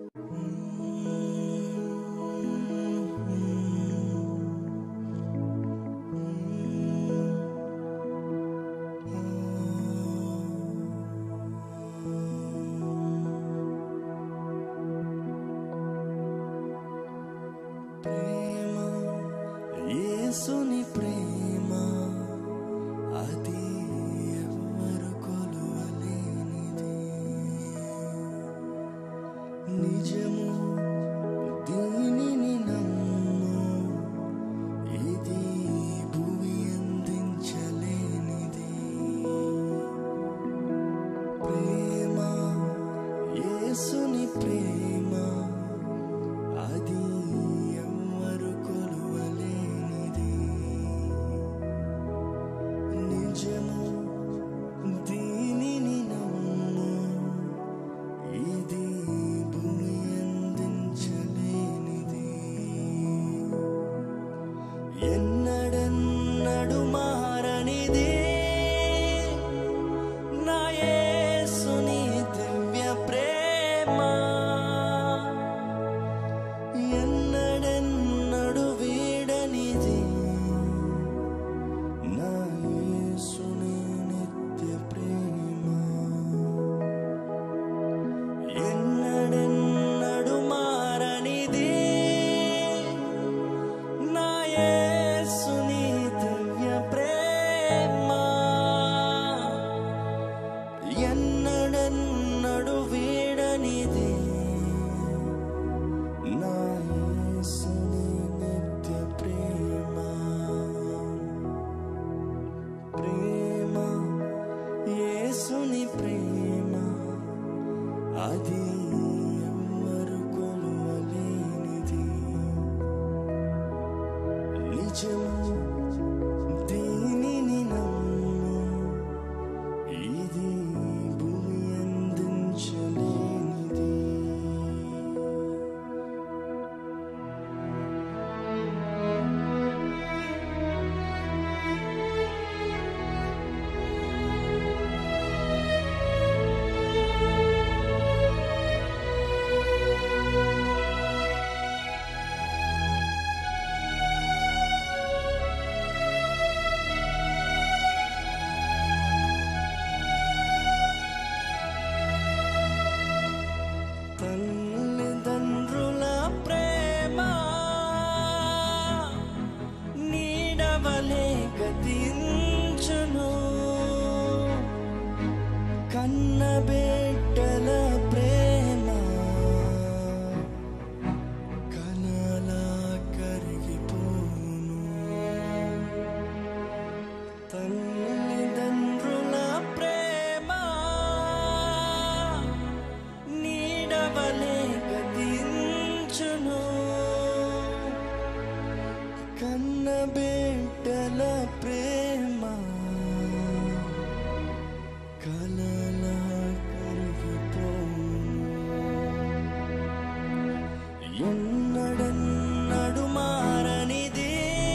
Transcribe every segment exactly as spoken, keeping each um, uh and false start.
యేసుని ప్రేమ అది ఎవరు కొలువలేనిది, నిజము దీనిని నమ్ము, ఇది భూమి అందించలేనిది. ప్రేమ యేసుని ప్రేమ అది ఎవరు కొలువలేనిది, నిజము దీనిని నమ్ము, ఇది భూమి అందించలేనిది. ఎన్నడెన్నడు మారనిది నా యేసుని దివ్య ప్రేమ, ఎన్నడెన్నడు వీడనిది నా యేసుని నిత్య ప్రేమ. ఎన్నడెన్నడు మారనిది నా యేసుని దివ్య ప్రేమ, ఎన్నడెన్నడు వీడనిది నా యేసుని నిత్య ప్రేమ. ప్రేమ యేసుని ప్రేమ అది ఎవరు కొలువలేనిది, నిజము దీనిని నమ్ము, ఇది భూమి అందించలేనిది. తల్లిదండ్రుల ప్రేమ నీడవలే గతించును, కన్నబిడ్డల ప్రేమ కలలా కరిగిపోను. తల్లిదండ్రుల ప్రేమ నీడవలే గతించును, కన్నబిడ్డల ప్రేమ కలలా కరిగిపోను. ఎన్నడెన్నడు మారనిది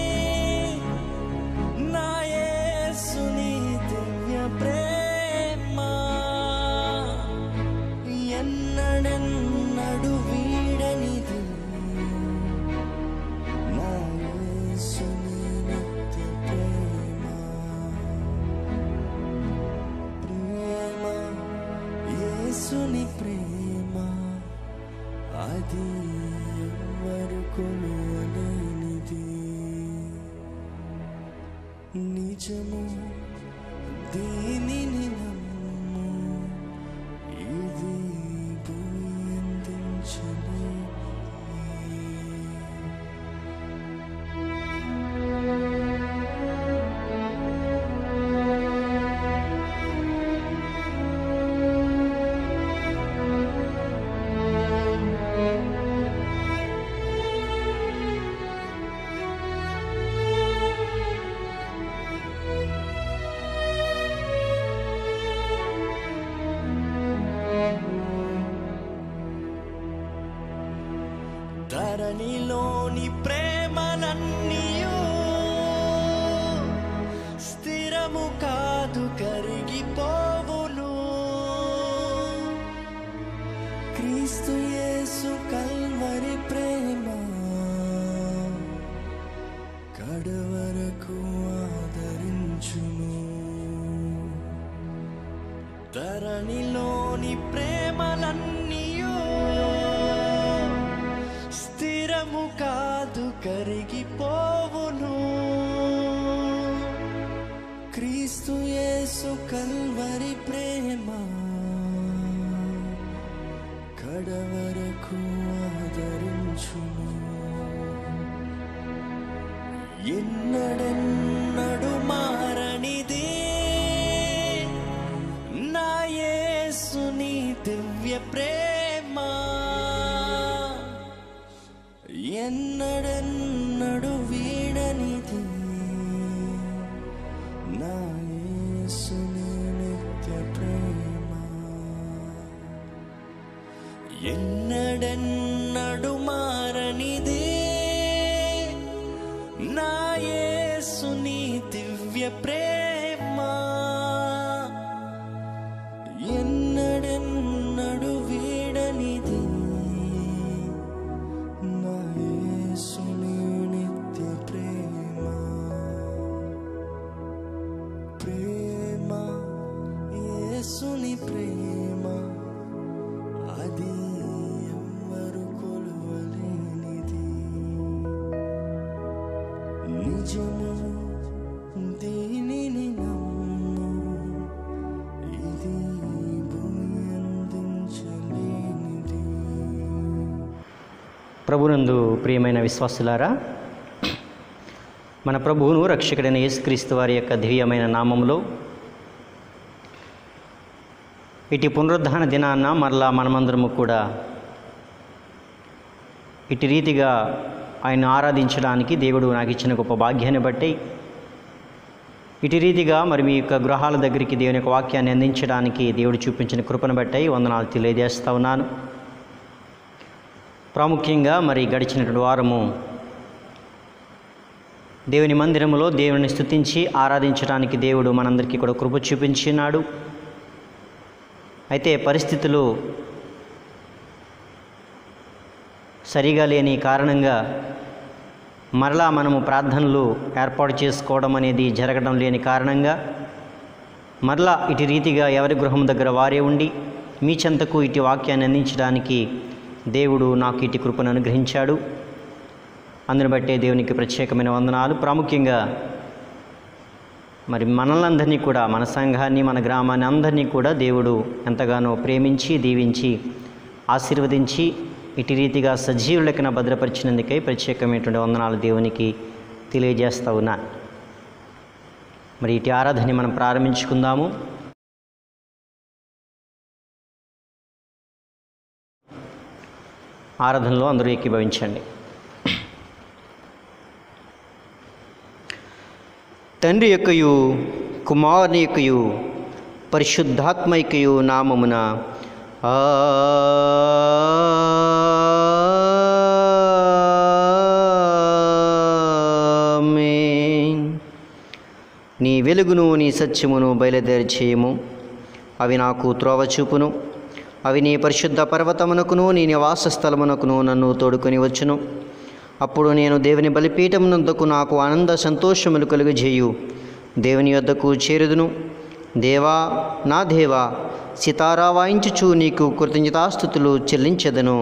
నా యేసుని దివ్య ప్రేమ, ఎన్నడెన్నడు వీడనిది నా యేసుని నిత్య ప్రేమ. ప్రేమ యేసుని ప్రేమ అది ఎవరు కొలువలేనిది, నిజము దీనిని నమ్ము, ఇది భూమి అందించలేనిది. ధరణిలోని ప్రేమలన్నీయు స్థిరము కాదు, కరిగిపోవును. క్రీస్తు యేసు కడవరకు ఆదరించును. ధరణిలోని ప్రేమలన్నీయు స్థిరము కాదు, కరిగిపోవును. క్రీస్తు యేసు కల్వరి ప్రేమ కడవరకు ఆదరించును. ఎన్నడెన్నడు మారనిది నా యేసుని దివ్య ప్రేమ, ఎన్నడెన్నడు వీడనిది నా యేసుని నిత్య ప్రేమ. ఎన్నడెన్నడు మారనిది నా యేసుని దివ్య ప్రేమ, ఎన్నడెన్నడు వీడనిది నా యేసుని నిత్య ప్రేమ. ప్రేమ యేసుని ప్రేమ అది ఎవ్వరు కొలువలేనిది. నిజము దీనిని నమ్ము, ఇది భూమి అందించలేనిది. ప్రభునందు ప్రియమైన విశ్వాసులారా, మన ప్రభువును రక్షకుడైన యేసుక్రీస్తు వారి యొక్క దివ్యమైన నామములో ఇటు పునరుద్ధాన దినాన్న మరలా మనమందరము కూడా ఇటు రీతిగా ఆయన ఆరాధించడానికి దేవుడు నాకు ఇచ్చిన గొప్ప భాగ్యాన్ని బట్టి ఇటు రీతిగా మరి మీ యొక్క గృహాల దగ్గరికి దేవుని యొక్క వాక్యాన్ని అందించడానికి దేవుడు చూపించిన కృపను బట్టి వందనాలు తెలియజేస్తూ ఉన్నాను. ప్రాముఖ్యంగా మరి గడిచినటువంటి వారము దేవుని మందిరములో దేవుని స్తుతించి ఆరాధించడానికి దేవుడు మనందరికీ కూడా కృప చూపించినాడు. అయితే పరిస్థితులు సరిగా లేని కారణంగా మరలా మనము ప్రార్థనలు ఏర్పాటు చేసుకోవడం అనేది జరగడం లేని కారణంగా మరలా ఇటు రీతిగా ఎవరి గృహం దగ్గర వారే ఉండి మీ చెంతకు ఇటు వాక్యాన్ని అందించడానికి దేవుడు నాకు ఇటు కృపను అనుగ్రహించాడు. అందుని బట్టే దేవునికి ప్రత్యేకమైన వందనాలు. ప్రాముఖ్యంగా మరి మనలందరినీ కూడా, మన సంఘాన్ని, మన గ్రామాన్ని అందరినీ కూడా దేవుడు ఎంతగానో ప్రేమించి దీవించి ఆశీర్వదించి ఇటు రీతిగా సజీవ లెక్కన భద్రపరిచినందుకై ప్రత్యేకమైనటువంటి వందనాలు దేవునికి తెలియజేస్తూ ఉన్నాను. మరి ఇటు ఆరాధనని మనం ప్రారంభించుకుందాము. ఆరాధనలో అందరూ ఏకీభవించండి. తండ్రి యొక్కయు కుమారుని యొక్కయు పరిశుద్ధాత్మ యొక్కయు నామమున ఆమేన్. నీ వెలుగును నీ సత్యమును బయలుదేరి చేయము, అవి నాకు త్రోవ చూపును. అవి నీ పరిశుద్ధ పర్వతమునకును నీ నివాస స్థలమునకును నన్ను తోడుకొని వచ్చును. అప్పుడు నేను దేవుని బలిపీఠమునందుకు నాకు ఆనంద సంతోషములు కలుగజేయు దేవుని యొద్దకు చేరుదును. దేవా, నా దేవా, సితారా వాయించుచు నీకు కృతజ్ఞతాస్తుతులు చెల్లించెదను.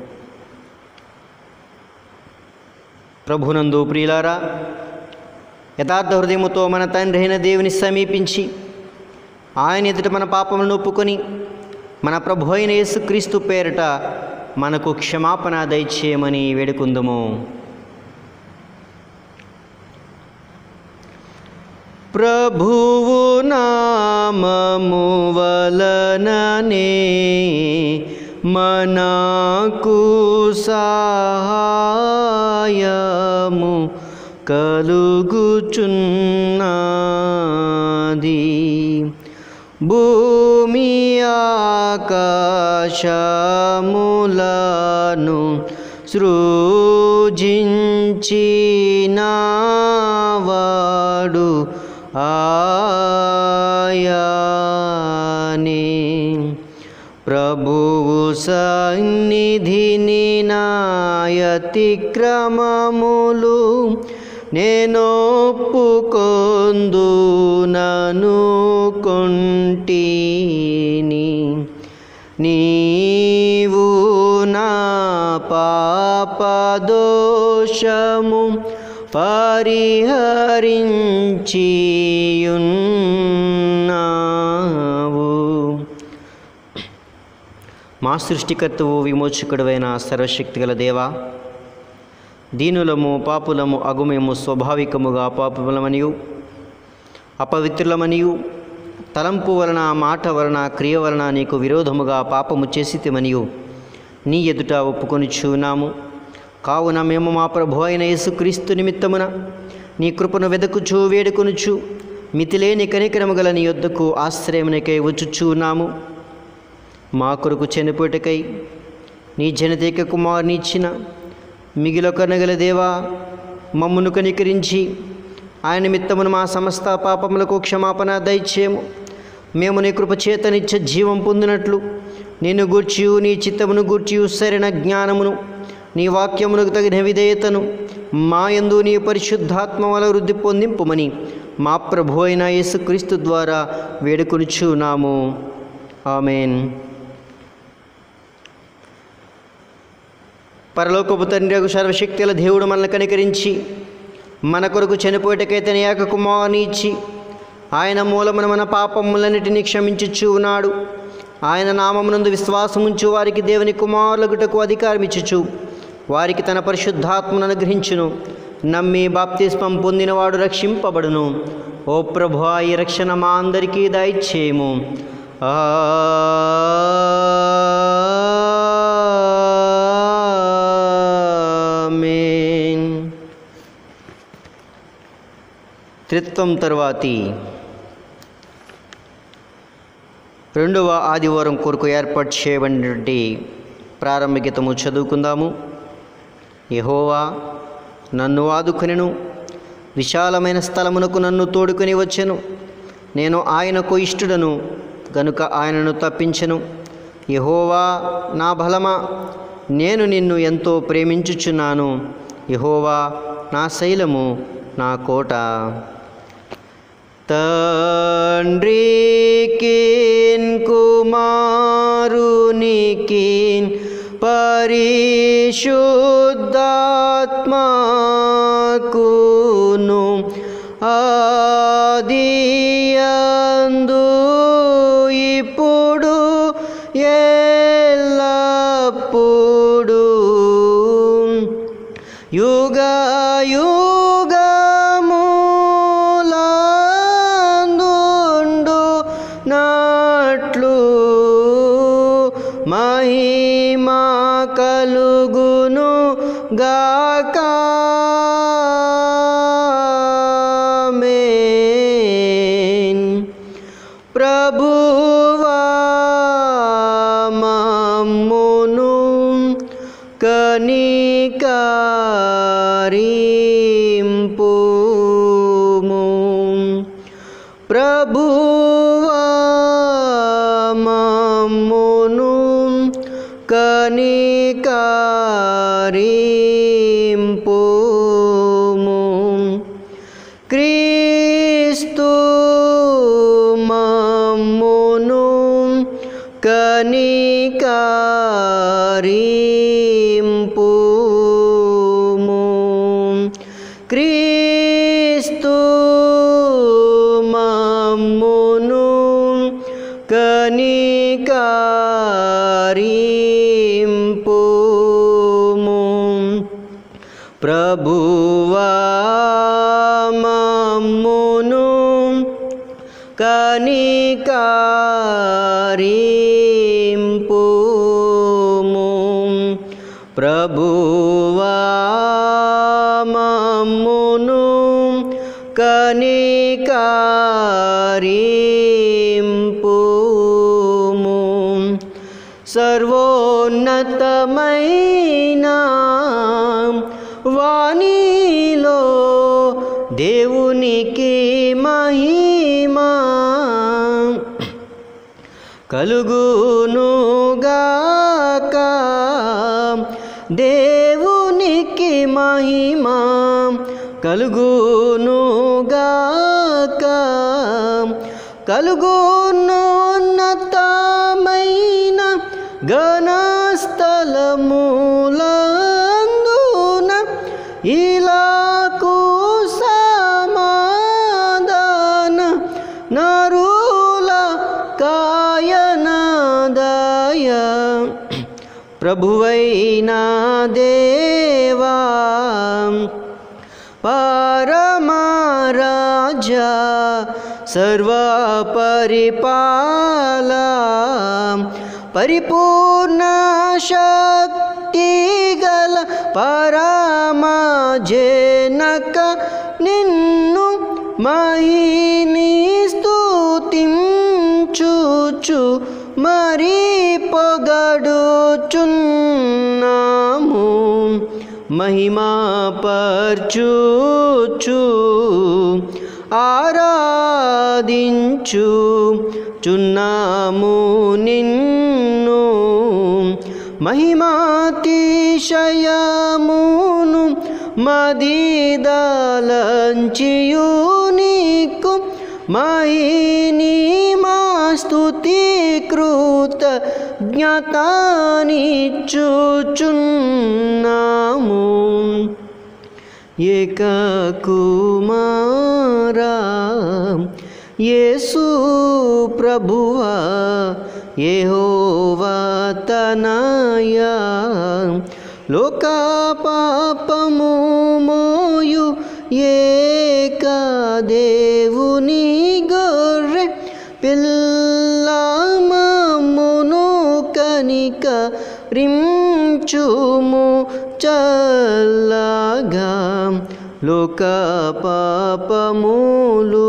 ప్రభునందు ప్రియులారా, యథార్థ హృదయముతో మన తండ్రి అయిన దేవుని సమీపించి ఆయన ఎదుట మన పాపములను ఒప్పుకొని మన ప్రభు అయిన యేసుక్రీస్తు పేరిట మనకు క్షమాపణ దయచేయమని వేడుకుందుము. ప్రభువు నామము వలననే మనకు సహాయము కలుగుచున్నది. భూమి ఆకాశములను సృజించినవాడు ఆయనే. ప్రభువు సన్నిధిని నాయతిక్రమములు నేనొప్పుకొందుననుకొంటిని. నీవు నా పాపదోషము పరిహరించియున్నావు. మా సృష్టికర్తవు విమోచకుడువైన సర్వశక్తిగల దేవా, దీనులము పాపులము అగుమేము స్వాభావికముగా పాపులమనియు అపవిత్రులమనియు తలంపు వలన మాట వలన క్రియ వలన నీకు విరోధముగా పాపము చేసితిమనియు నీ ఎదుట ఒప్పుకొనిచున్నాము. కావున మేము మా ప్రభు అయిన యేసుక్రీస్తు నిమిత్తమున నీ కృపను వెదకుచు వేడుకొనుచు మితిలేని కనికరము గల నీ యొద్దకు ఆశ్రయమునికై వచ్చుచున్నాము. మా కొరకు చనిపోటకై నీ జనతేక కుమారుని ఇచ్చిన మిగిల కనగల దేవా, మమ్మును కనికరించి ఆయన నిమిత్తమున మా సమస్త పాపములకు క్షమాపణ దయచేయము. మేము నీ కృప చేత నిత్య జీవం పొందినట్లు నిన్ను గూర్చియు నీ చిత్తమును గూర్చియు సరైన జ్ఞానమును నీ వాక్యమునకు తగిన విధేయతను మా యందు నీ పరిశుద్ధాత్మ వల్ల వృద్ధి పొందింపుమని మా ప్రభు అయిన యేసుక్రీస్తు ద్వారా వేడుకొనుచున్నాము. ఆమేన్. పరలోకపు తండ్రి సర్వశక్తుల దేవుడు మనల్ని కనికరించి మన కొరకు చనిపోయేటకై తన ఏక కుమారుని ఇచ్చి ఆయన మూలమున మన పాపములన్నిటినీ క్షమించుచు ఉన్నాడు. ఆయన నామమునందు విశ్వాసముంచు వారికి దేవుని కుమారులగుటకు అధికారం ఇచ్చుచు వారికి తన పరిశుద్ధాత్మను అనుగ్రహించును. నమ్మి బాప్తిస్మం పొందినవాడు రక్షింపబడును. ఓ ప్రభువా, ఈ రక్షణ మా అందరికీ దయచేయము. ఆమేన్. త్రిత్వం తరువాతి రెండవ ఆదివారం కొరకు ఏర్పాటు చేయబడినటువంటి ప్రారంభ గీతము చదువుకుందాము. యెహోవా నన్ను ఆదుకొనెను, విశాలమైన స్థలమునకు నన్ను తోడుకొని వచ్చెను. నేను ఆయనకు ఇష్టుడను గనుక ఆయనను తప్పించెను. యెహోవా నా బలమా, నేను నిన్ను ఎంతో ప్రేమించుచున్నాను. యెహోవా నా శైలము, నా కోట. తండ్రికిన్ కుమారునికిన్ పరిశుద్ధాత్మకును ఆదియందు ఇప్పుడు ఎల్లప్పుడు యుగ యుగములందుండు నాట్లు మహిమా కలుగును గాక. ఆమేన్. ప్రభువా మమ్మును కనికరింపుము. ప్రభువా మమ్మును కనికరింపుము. క్రీస్తు మమ్మును కనికరింపుము. క్రీస్తు మమ్మును కనికరింపుము. ప్రభువా మమ్మును కనికరింపుము. ప్రభువా మమ్మును కనికరింపుము. సర్వోన్నతమైన వాణిలో దేవునికి మహిమా కలుగునుగాక. దేవునికి మహిమా కలుగునుగాక కలుగునున్నతమైన ఘనస్థలములందున ఇలాకు సమాధాన నరుల కాయనదయ ప్రభువైన దేవా పరమరాజా సర్వపరిపాల పరిపూర్ణ శక్తి గల పరమజనక నిన్ను మహిని స్తుతించుచు మరి పొగడుచున్నాము మహిమా పర్చుచు ఆరాధించు చున్నాము నిన్ను మహిమాతిశయమును మదిదలంచియు నీకు మహిని మా స్తుతి కృత జ్ఞాతానిచ్చుచున్నాము ఏక కుమారా యేసు ప్రభువా యెహోవా తనయా లోక పాపము మోయు ఏక దేవుని గొర్రె పిల్ల మమ్మును కనిక రించుము చల్లగా లోక పాపములు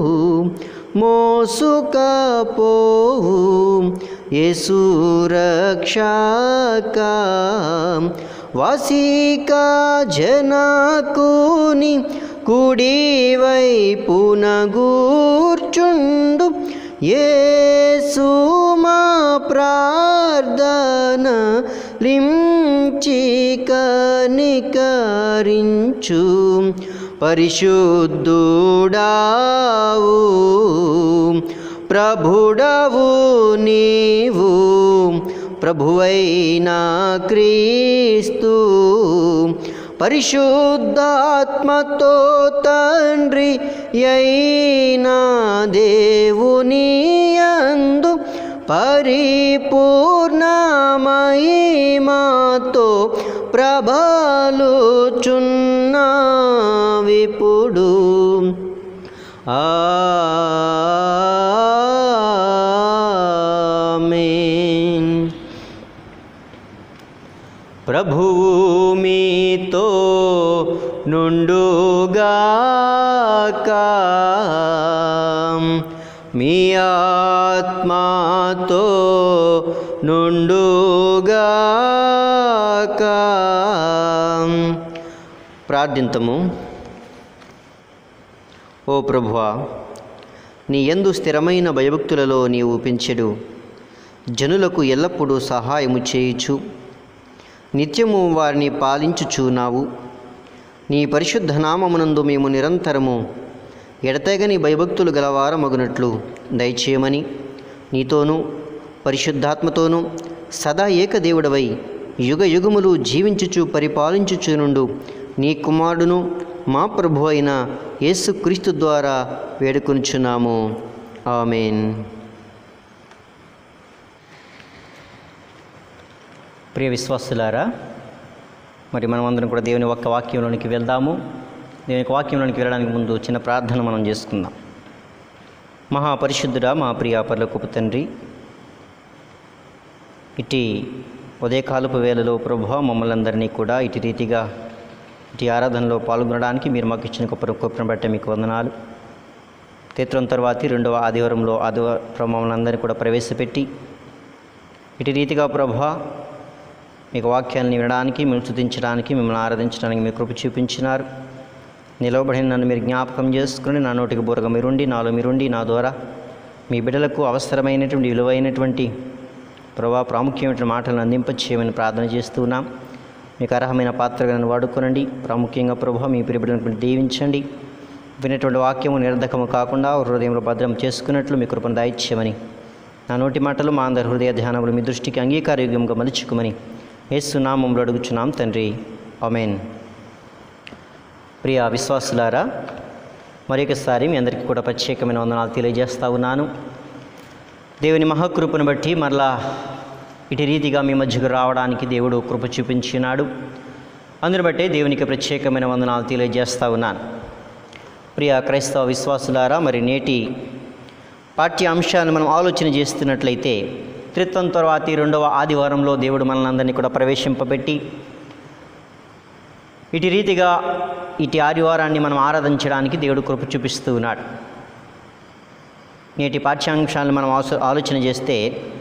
మోసుకపోవు యేసు రక్షక వాసికా జనకుని కుడి వైపున గూర్చుండు యేసు మా ప్రార్థన లించి కనికరించు పరిశుద్ధుడావు ప్రభుడవు నీవు ప్రభువైన క్రీస్తు పరిశుద్ధాత్మతో తండ్రి అయిన దేవుని యందు పరిపూర్ణ మహిమతో ప్రబలుచున్నావిప్పుడు ఆమేన్. ప్రభువు మీతో నుండుగాక మీ ఆత్మతో నుండుగాక. ప్రార్థింతము. ఓ ప్రభువా, నీ యందు స్థిరమైన భయభక్తులలో నీవు పెంచెడు జనులకు ఎల్లప్పుడూ సహాయము చేయుచు నిత్యము వారిని పాలించుచున్నావు. నీ పరిశుద్ధ నామమునందు మేము నిరంతరము ఎడతెగని భయభక్తులు గలవారమగునట్లు దయచేయమని నీతోనూ పరిశుద్ధాత్మతోనూ సదా ఏకదేవుడవై యుగ యుగములు జీవించుచు పరిపాలించుచునుండు నీ కుమారుడును మా ప్రభు అయిన యేసుక్రీస్తు ద్వారా వేడుకొనుచున్నాము. ఆమేన్. ప్రియ విశ్వాసులారా, మరి మనమందరం కూడా దేవుని ఒక్క వాక్యంలోనికి వెళ్దాము. దేవుని యొక్క వాక్యంలోనికి వెళ్ళడానికి ముందు చిన్న ప్రార్థన మనం చేసుకుందాం. మహాపరిశుద్ధుడా, మా ప్రియ పరలోకపు తండ్రి, ఇటు ఉదయకాలపు వేళలో ప్రభువా మమ్మల్ని అందరినీ కూడా ఇటు రీతిగా ఇటు ఆరాధనలో పాల్గొనడానికి మీరు మాకు ఇచ్చిన గొప్ప కృపను బట్టి మీకు వందనాలు. తీర్థం తర్వాత రెండవ ఆదివారంలో ఆదివారం మమ్మల్ని అందరినీ కూడా ప్రవేశపెట్టి ఇటు రీతిగా ప్రభువా మీకు వాక్యాన్ని వినడానికి, మేము స్తుతించడానికి, మిమ్మల్ని ఆరాధించడానికి మీ కృప చూపించినారు. నిలవబడిన నన్ను మీరు జ్ఞాపకం చేసుకుని నా నోటికి బూరగా మీరుండి, నాలో మీరుండి, నా ద్వారా మీ బిడ్డలకు అవసరమైనటువంటి విలువైనటువంటి ప్రభా ప్రాముఖ్యమైన మాటలను అందింపచేయమని ప్రార్థన చేస్తున్నాం. మీకు అర్హమైన పాత్రగా నన్ను వాడుకోనండి. ప్రాముఖ్యంగా ప్రభువా మీ ప్రియబిడ్డలను దీవించండి. వినేటువంటి వాక్యము నిరర్ధకము కాకుండా హృదయంలో భద్రం చేసుకున్నట్లు మీ కృపను దయచేయమని, నా నోటి మాటలు మా అందరి హృదయ ధ్యానములు మీ దృష్టికి అంగీకారయోగ్యంగా మలుచుకోమని యేసు నామములో అడుగుచున్నాం తండ్రి, ఆమేన్. ప్రియ విశ్వాసులారా, మరొకసారి మీ అందరికీ కూడా ప్రత్యేకమైన వందనాలు తెలియజేస్తా ఉన్నాను. దేవుని మహాకృపను బట్టి మరలా ఇటు రీతిగా మీ మధ్యకు రావడానికి దేవుడు కృప చూపించినాడు. అందుని బట్టే దేవునికి ప్రత్యేకమైన వందనాలు తెలియజేస్తా ఉన్నాను. ప్రియ క్రైస్తవ విశ్వాసులారా, మరి నేటి పాఠ్య అంశాన్ని మనం ఆలోచన చేస్తున్నట్లయితే, త్రిత్వం తర్వాతి రెండవ ఆదివారంలో దేవుడు మనల్ని అందరినీ కూడా ప్రవేశింపబెట్టి ఇటు రీతిగా ఇటు ఆదివారాన్ని మనం ఆరాధించడానికి దేవుడు కృప చూపిస్తూ ఉన్నాడు. నేటి పాఠ్యాంశాలను మనం ఆలోచన చేస్తే,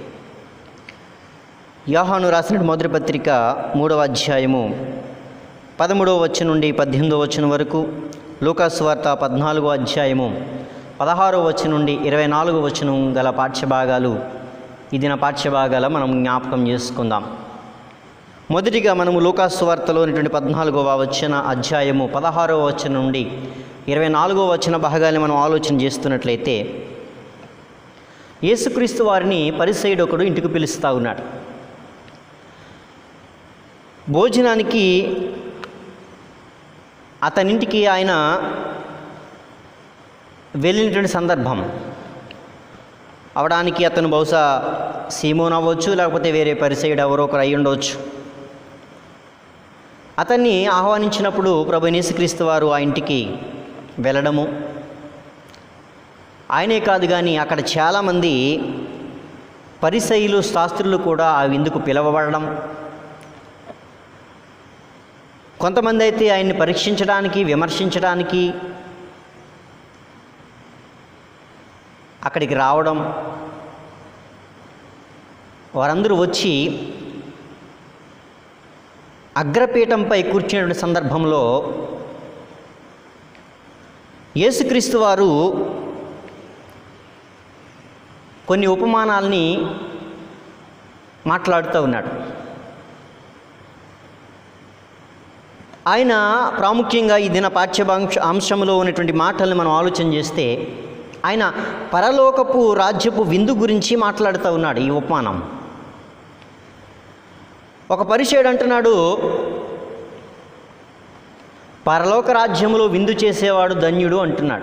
యోహాను రాసిన మొదటి పత్రిక మూడవ అధ్యాయము పదమూడవ వచనం నుండి పద్దెనిమిదవ వచనం వరకు, లూకాసు వార్త పద్నాలుగో అధ్యాయము పదహారవ వచనం నుండి ఇరవై నాలుగో వచనం గల పాఠ్యభాగాలు ఈ దిన పాఠ్యభాగాల మనం జ్ఞాపకం చేసుకుందాం. మొదటిగా మనము లూకాసు వార్తలో ఉన్నటువంటి పద్నాలుగవ వచన అధ్యాయము పదహారవ వచనం నుండి ఇరవై నాలుగో వచన భాగాన్ని మనం ఆలోచన చేస్తున్నట్లయితే, యేసుక్రీస్తు వారిని పరిసయ్యుడు ఒకడు ఇంటికి పిలుస్తూ ఉన్నాడు. భోజనానికి అతనింటికి ఆయన వెళ్ళినటువంటి సందర్భం అవడానికి అతను బహుశా సీమోన్ అవ్వచ్చు, లేకపోతే వేరే పరిసయ్యుడు ఎవరో ఒకరు అయి ఉండవచ్చు. అతన్ని ఆహ్వానించినప్పుడు ప్రభు యేసుక్రీస్తు వారు ఆ ఇంటికి వెళ్ళడము, ఆయనే కాదు కానీ అక్కడ చాలామంది పరిసయ్యులు శాస్త్రులు కూడా ఆ విందుకు పిలవబడడం, కొంతమంది అయితే ఆయన్ని పరీక్షించడానికి విమర్శించడానికి అక్కడికి రావడం, వారందరూ వచ్చి అగ్రపీఠంపై కూర్చునే సందర్భంలో యేసుక్రీస్తు వారు కొన్ని ఉపమానాల్ని మాట్లాడుతూ ఉన్నాడు. ఆయన ప్రాముఖ్యంగా ఈ దిన పాఠ్యాంశ అంశంలో ఉన్నటువంటి మాటలను మనం ఆలోచన చేస్తే, ఆయన పరలోకపు రాజ్యపు విందు గురించి మాట్లాడుతూ ఉన్నాడు. ఈ ఉపమానం, ఒక పరిసయ్యుడు అంటున్నాడు, పరలోక రాజ్యంలో విందు చేసేవాడు ధన్యుడు అంటున్నాడు.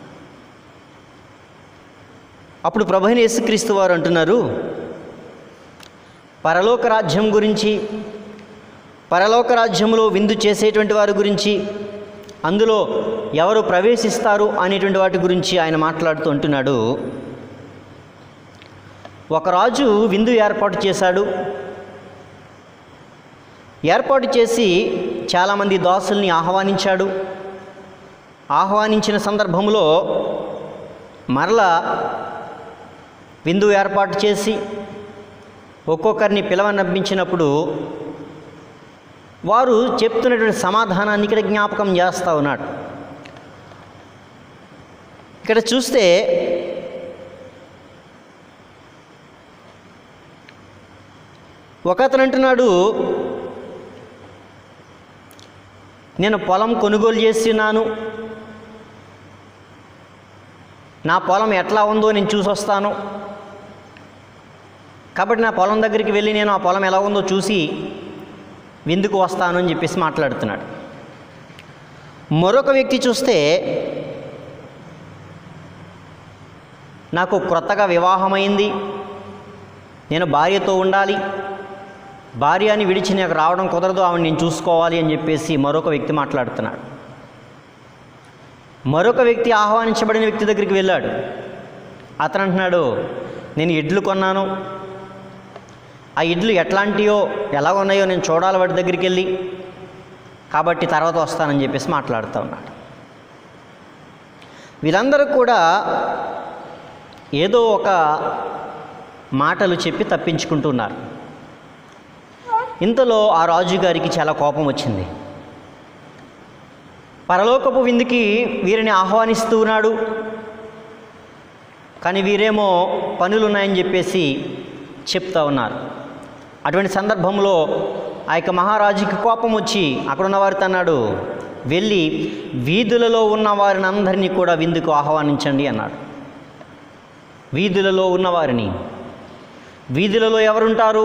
అప్పుడు ప్రభువైన యేసుక్రీస్తు వారు అంటున్నారు, పరలోక రాజ్యం గురించి, పరలోక రాజ్యంలో విందు చేసేటువంటి వారి గురించి, అందులో ఎవరు ప్రవేశిస్తారు అనేటువంటి వాటి గురించి ఆయన మాట్లాడుతూ అంటున్నాడు, ఒక రాజు విందు ఏర్పాటు చేశాడు. ఏర్పాటు చేసి చాలామంది దాసుల్ని ఆహ్వానించాడు. ఆహ్వానించిన సందర్భంలో మరలా విందు ఏర్పాటు చేసి ఒక్కొక్కరిని పిలవనంపించినప్పుడు వారు చెప్తున్నటువంటి సమాధానాన్ని ఇక్కడ జ్ఞాపకం చేస్తూ ఉన్నాడు. ఇక్కడ చూస్తే ఒకతను అంటున్నాడు, నేను పొలం కొనుగోలు చేస్తున్నాను, నా పొలం ఎట్లా ఉందో నేను చూసి వస్తాను, కాబట్టి నా పొలం దగ్గరికి వెళ్ళి నేను ఆ పొలం ఎలా ఉందో చూసి విందుకు వస్తాను అని చెప్పేసి మాట్లాడుతున్నాడు. మరొక వ్యక్తి చూస్తే, నాకు క్రొత్తగా వివాహమైంది, నేను భార్యతో ఉండాలి, భార్యని విడిచి నాకు రావడం కుదరదు, ఆవిడ నేను చూసుకోవాలి అని చెప్పేసి మరొక వ్యక్తి మాట్లాడుతున్నాడు. మరొక వ్యక్తి ఆహ్వానించబడిన వ్యక్తి దగ్గరికి వెళ్ళాడు. అతను అంటున్నాడు, నేను ఎడ్లు కొన్నాను, ఆ ఎడ్లు ఎట్లాంటియో ఎలా ఉన్నాయో నేను చూడాలి వాటి దగ్గరికి వెళ్ళి, కాబట్టి తర్వాత వస్తానని చెప్పేసి మాట్లాడుతూ ఉన్నాడు. వీళ్ళందరూ కూడా ఏదో ఒక మాటలు చెప్పి తప్పించుకుంటున్నారు. ఇంతలో ఆ రాజుగారికి చాలా కోపం వచ్చింది. పరలోకపు విందుకి వీరిని ఆహ్వానిస్తూ ఉన్నాడు, కానీ వీరేమో పనులు ఉన్నాయని చెప్పేసి చెప్తా ఉన్నారు. అటువంటి సందర్భంలో ఆ యొక్క మహారాజుకి కోపం వచ్చి అక్కడున్న వారితో అన్నాడు, వెళ్ళి వీధులలో ఉన్న వారిని అందరినీ కూడా విందుకు ఆహ్వానించండి అన్నాడు. వీధులలో ఉన్నవారిని, వీధులలో ఎవరుంటారు?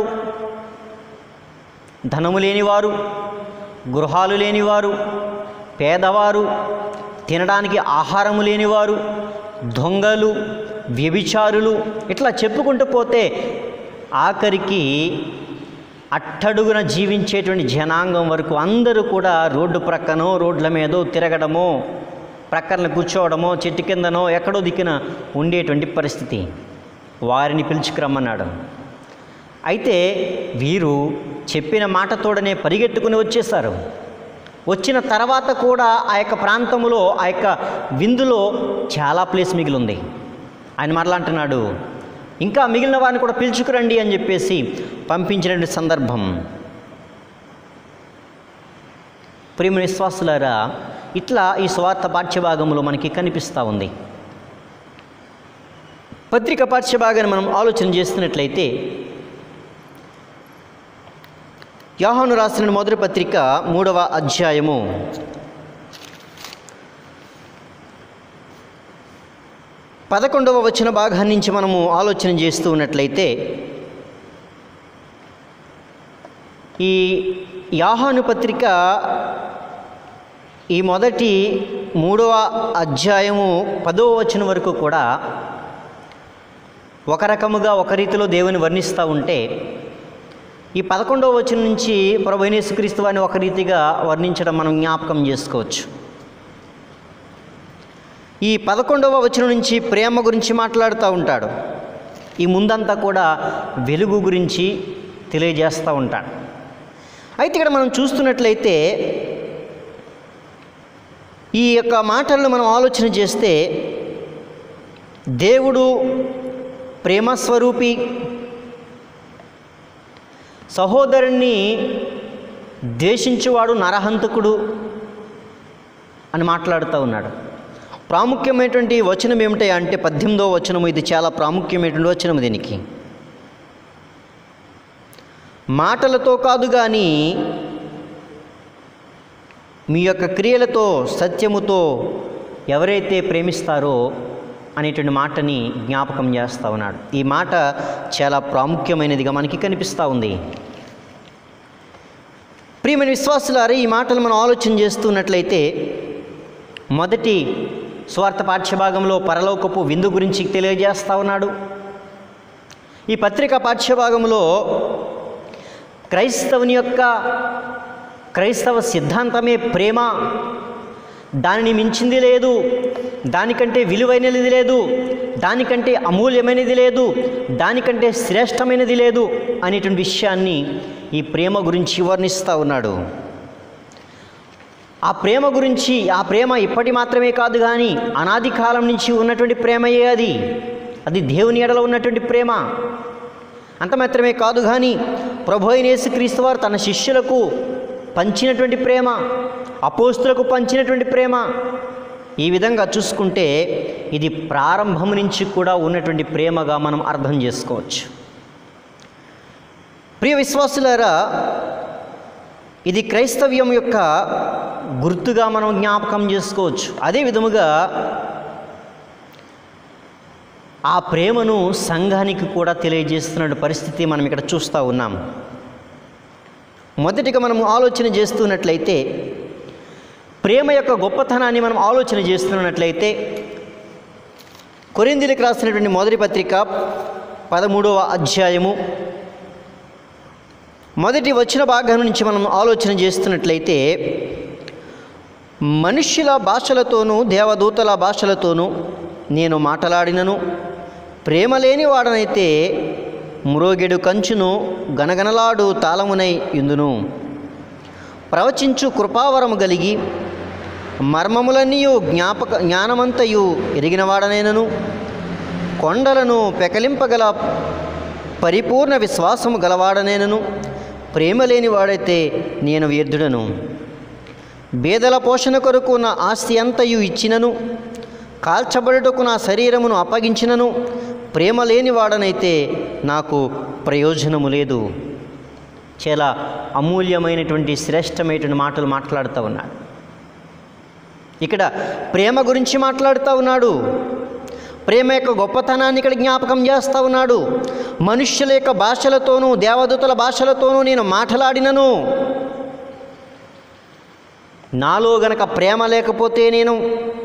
ధనము లేనివారు, గృహాలు లేనివారు, పేదవారు, తినడానికి ఆహారము లేనివారు, దొంగలు, వ్యభిచారులు, ఇట్లా చెప్పుకుంటూ పోతే ఆఖరికి అట్టడుగున జీవించేటువంటి జనాంగం వరకు అందరూ కూడా రోడ్డు ప్రక్కనో రోడ్ల మీదో తిరగడమో, ప్రక్కన కూర్చోవడమో, చెట్టు కిందనో ఎక్కడో దిక్కున ఉండేటువంటి పరిస్థితి. వారిని పిలుచుకురమ్మన్నాడు. అయితే వీరు చెప్పిన మాటతోడనే పరిగెట్టుకుని వచ్చేశారు. వచ్చిన తర్వాత కూడా ఆ యొక్క ప్రాంతంలో ఆ యొక్క విందులో చాలా ప్లేస్ మిగిలి ఉంది. ఆయన మరలా అంటున్నాడు, ఇంకా మిగిలిన వారిని కూడా పిలుచుకురండి అని చెప్పేసి పంపించినటువంటి సందర్భం. ప్రియమైన విశ్వాసులారా, ఇట్లా ఈ స్వార్థ పాఠ్యభాగంలో మనకి కనిపిస్తూ ఉంది. పత్రిక పాఠ్యభాగాన్ని మనం ఆలోచన చేస్తున్నట్లయితే, యోహాను రాసిన మొదటి పత్రిక మూడవ అధ్యాయము పదకొండవ వచన భాగాన్ని నుంచి మనము ఆలోచన చేస్తూ ఉన్నట్లయితే, ఈ యోహాను పత్రిక ఈ మొదటి మూడవ అధ్యాయము పదవ వచనం వరకు కూడా ఒక రకముగా ఒక రీతిలో దేవుని వర్ణిస్తూ ఉంటే, ఈ పదకొండవ వచనం నుంచి ప్రభువైన యేసుక్రీస్తు వారిని ఒక రీతిగా వర్ణించడం మనం జ్ఞాపకం చేసుకోవచ్చు. ఈ పదకొండవ వచనం నుంచి ప్రేమ గురించి మాట్లాడుతూ ఉంటాడు. ఈ ముందంతా కూడా వెలుగు గురించి తెలియజేస్తూ ఉంటాడు. అయితే ఇక్కడ మనం చూస్తున్నట్లయితే ఈ యొక్క మాటలను మనం ఆలోచన చేస్తే, దేవుడు ప్రేమస్వరూపి, సహోదరుణ్ణి ద్వేషించువాడు నరహంతకుడు అని మాట్లాడుతూ ఉన్నాడు. ప్రాముఖ్యమైనటువంటి వచనం ఏమిటి అంటే పద్దెనిమిదవ వచనము. ఇది చాలా ప్రాముఖ్యమైనటువంటి వచనం. దీనికి మాటలతో కాదు కానీ మీ యొక్క క్రియలతో సత్యముతో ఎవరైతే ప్రేమిస్తారో అనేటువంటి మాటని జ్ఞాపకం చేస్తూ ఉన్నాడు. ఈ మాట చాలా ప్రాముఖ్యమైనదిగా మనకి కనిపిస్తూ ఉంది. ప్రియమైన విశ్వాసులారా, ఈ మాటలు మనం ఆలోచన చేస్తున్నట్లయితే, మొదటి స్వార్థ పాఠ్యభాగంలో పరలోకపు విందు గురించి తెలియజేస్తూ ఉన్నాడు. ఈ పత్రిక పాఠ్యభాగంలో క్రైస్తవుని యొక్క క్రైస్తవ సిద్ధాంతమే ప్రేమ, దానిని మించింది లేదు, దానికంటే విలువైనది లేదు, దానికంటే అమూల్యమైనది లేదు, దానికంటే శ్రేష్టమైనది లేదు అనేటువంటి విషయాన్ని ఈ ప్రేమ గురించి వర్ణిస్తూ ఉన్నాడు. ఆ ప్రేమ గురించి, ఆ ప్రేమ ఇప్పటి మాత్రమే కాదు కానీ అనాది కాలం నుంచి ఉన్నటువంటి ప్రేమయే అది. అది దేవుని ఎడల ఉన్నటువంటి ప్రేమ. అంత మాత్రమే కాదు కానీ ప్రభువైన యేసుక్రీస్తు వారు తన శిష్యులకు పంచినటువంటి ప్రేమ, అపోస్తులకు పంచినటువంటి ప్రేమ. ఈ విధంగా చూసుకుంటే ఇది ప్రారంభం నుంచి కూడా ఉన్నటువంటి ప్రేమగా మనం అర్థం చేసుకోవచ్చు. ప్రియ విశ్వాసులారా, ఇది క్రైస్తవ్యం యొక్క గుర్తుగా మనం జ్ఞాపకం చేసుకోవచ్చు. అదే విధముగా ఆ ప్రేమను సంఘానికి కూడా తెలియజేస్తున్న పరిస్థితి మనం ఇక్కడ చూస్తూ ఉన్నాం. మొదటిగా మనం ఆలోచన చేస్తున్నట్లయితే, ప్రేమ యొక్క గొప్పతనాన్ని మనం ఆలోచన చేస్తున్నట్లయితే, కొరింథీయులకు రాసినటువంటి మొదటి పత్రిక పదమూడవ అధ్యాయము మొదటి వచన భాగం నుంచి మనం ఆలోచన చేస్తున్నట్లయితే, మనుష్యుల భాషలతోనూ దేవదూతల భాషలతోనూ నేను మాట్లాడినను ప్రేమ లేని వాడనైతే మ్రోగెడు కంచును గనగనలాడు తాళమునై యుందును. ప్రవచించు కృపావరము కలిగి మర్మములన్నీయు జ్ఞాపక జ్ఞానమంతయు ఎరిగినవాడనైనను కొండలను పెకలింపగల పరిపూర్ణ విశ్వాసము గలవాడనైనను ప్రేమ లేని వాడైతే నేను వ్యర్థుడను. బేదల పోషణ కొరకు నా ఆస్తి అంతయు ఇచ్చినను కాల్చబడుటకు నా శరీరమును అప్పగించినను ప్రేమ లేని వాడనైతే నాకు ప్రయోజనము లేదు. చాలా అమూల్యమైనటువంటి శ్రేష్టమైనటువంటి మాటలు మాట్లాడుతూ ఉన్నాడు. ఇక్కడ ప్రేమ గురించి మాట్లాడుతూ ఉన్నాడు. ప్రేమ యొక్క గొప్పతనాన్ని ఇక్కడ జ్ఞాపకం చేస్తూ ఉన్నాడు. మనుష్యుల యొక్క భాషలతోనూ దేవదూతల భాషలతోనూ నేను మాట్లాడినను, నాలో గనక ప్రేమ లేకపోతే నేను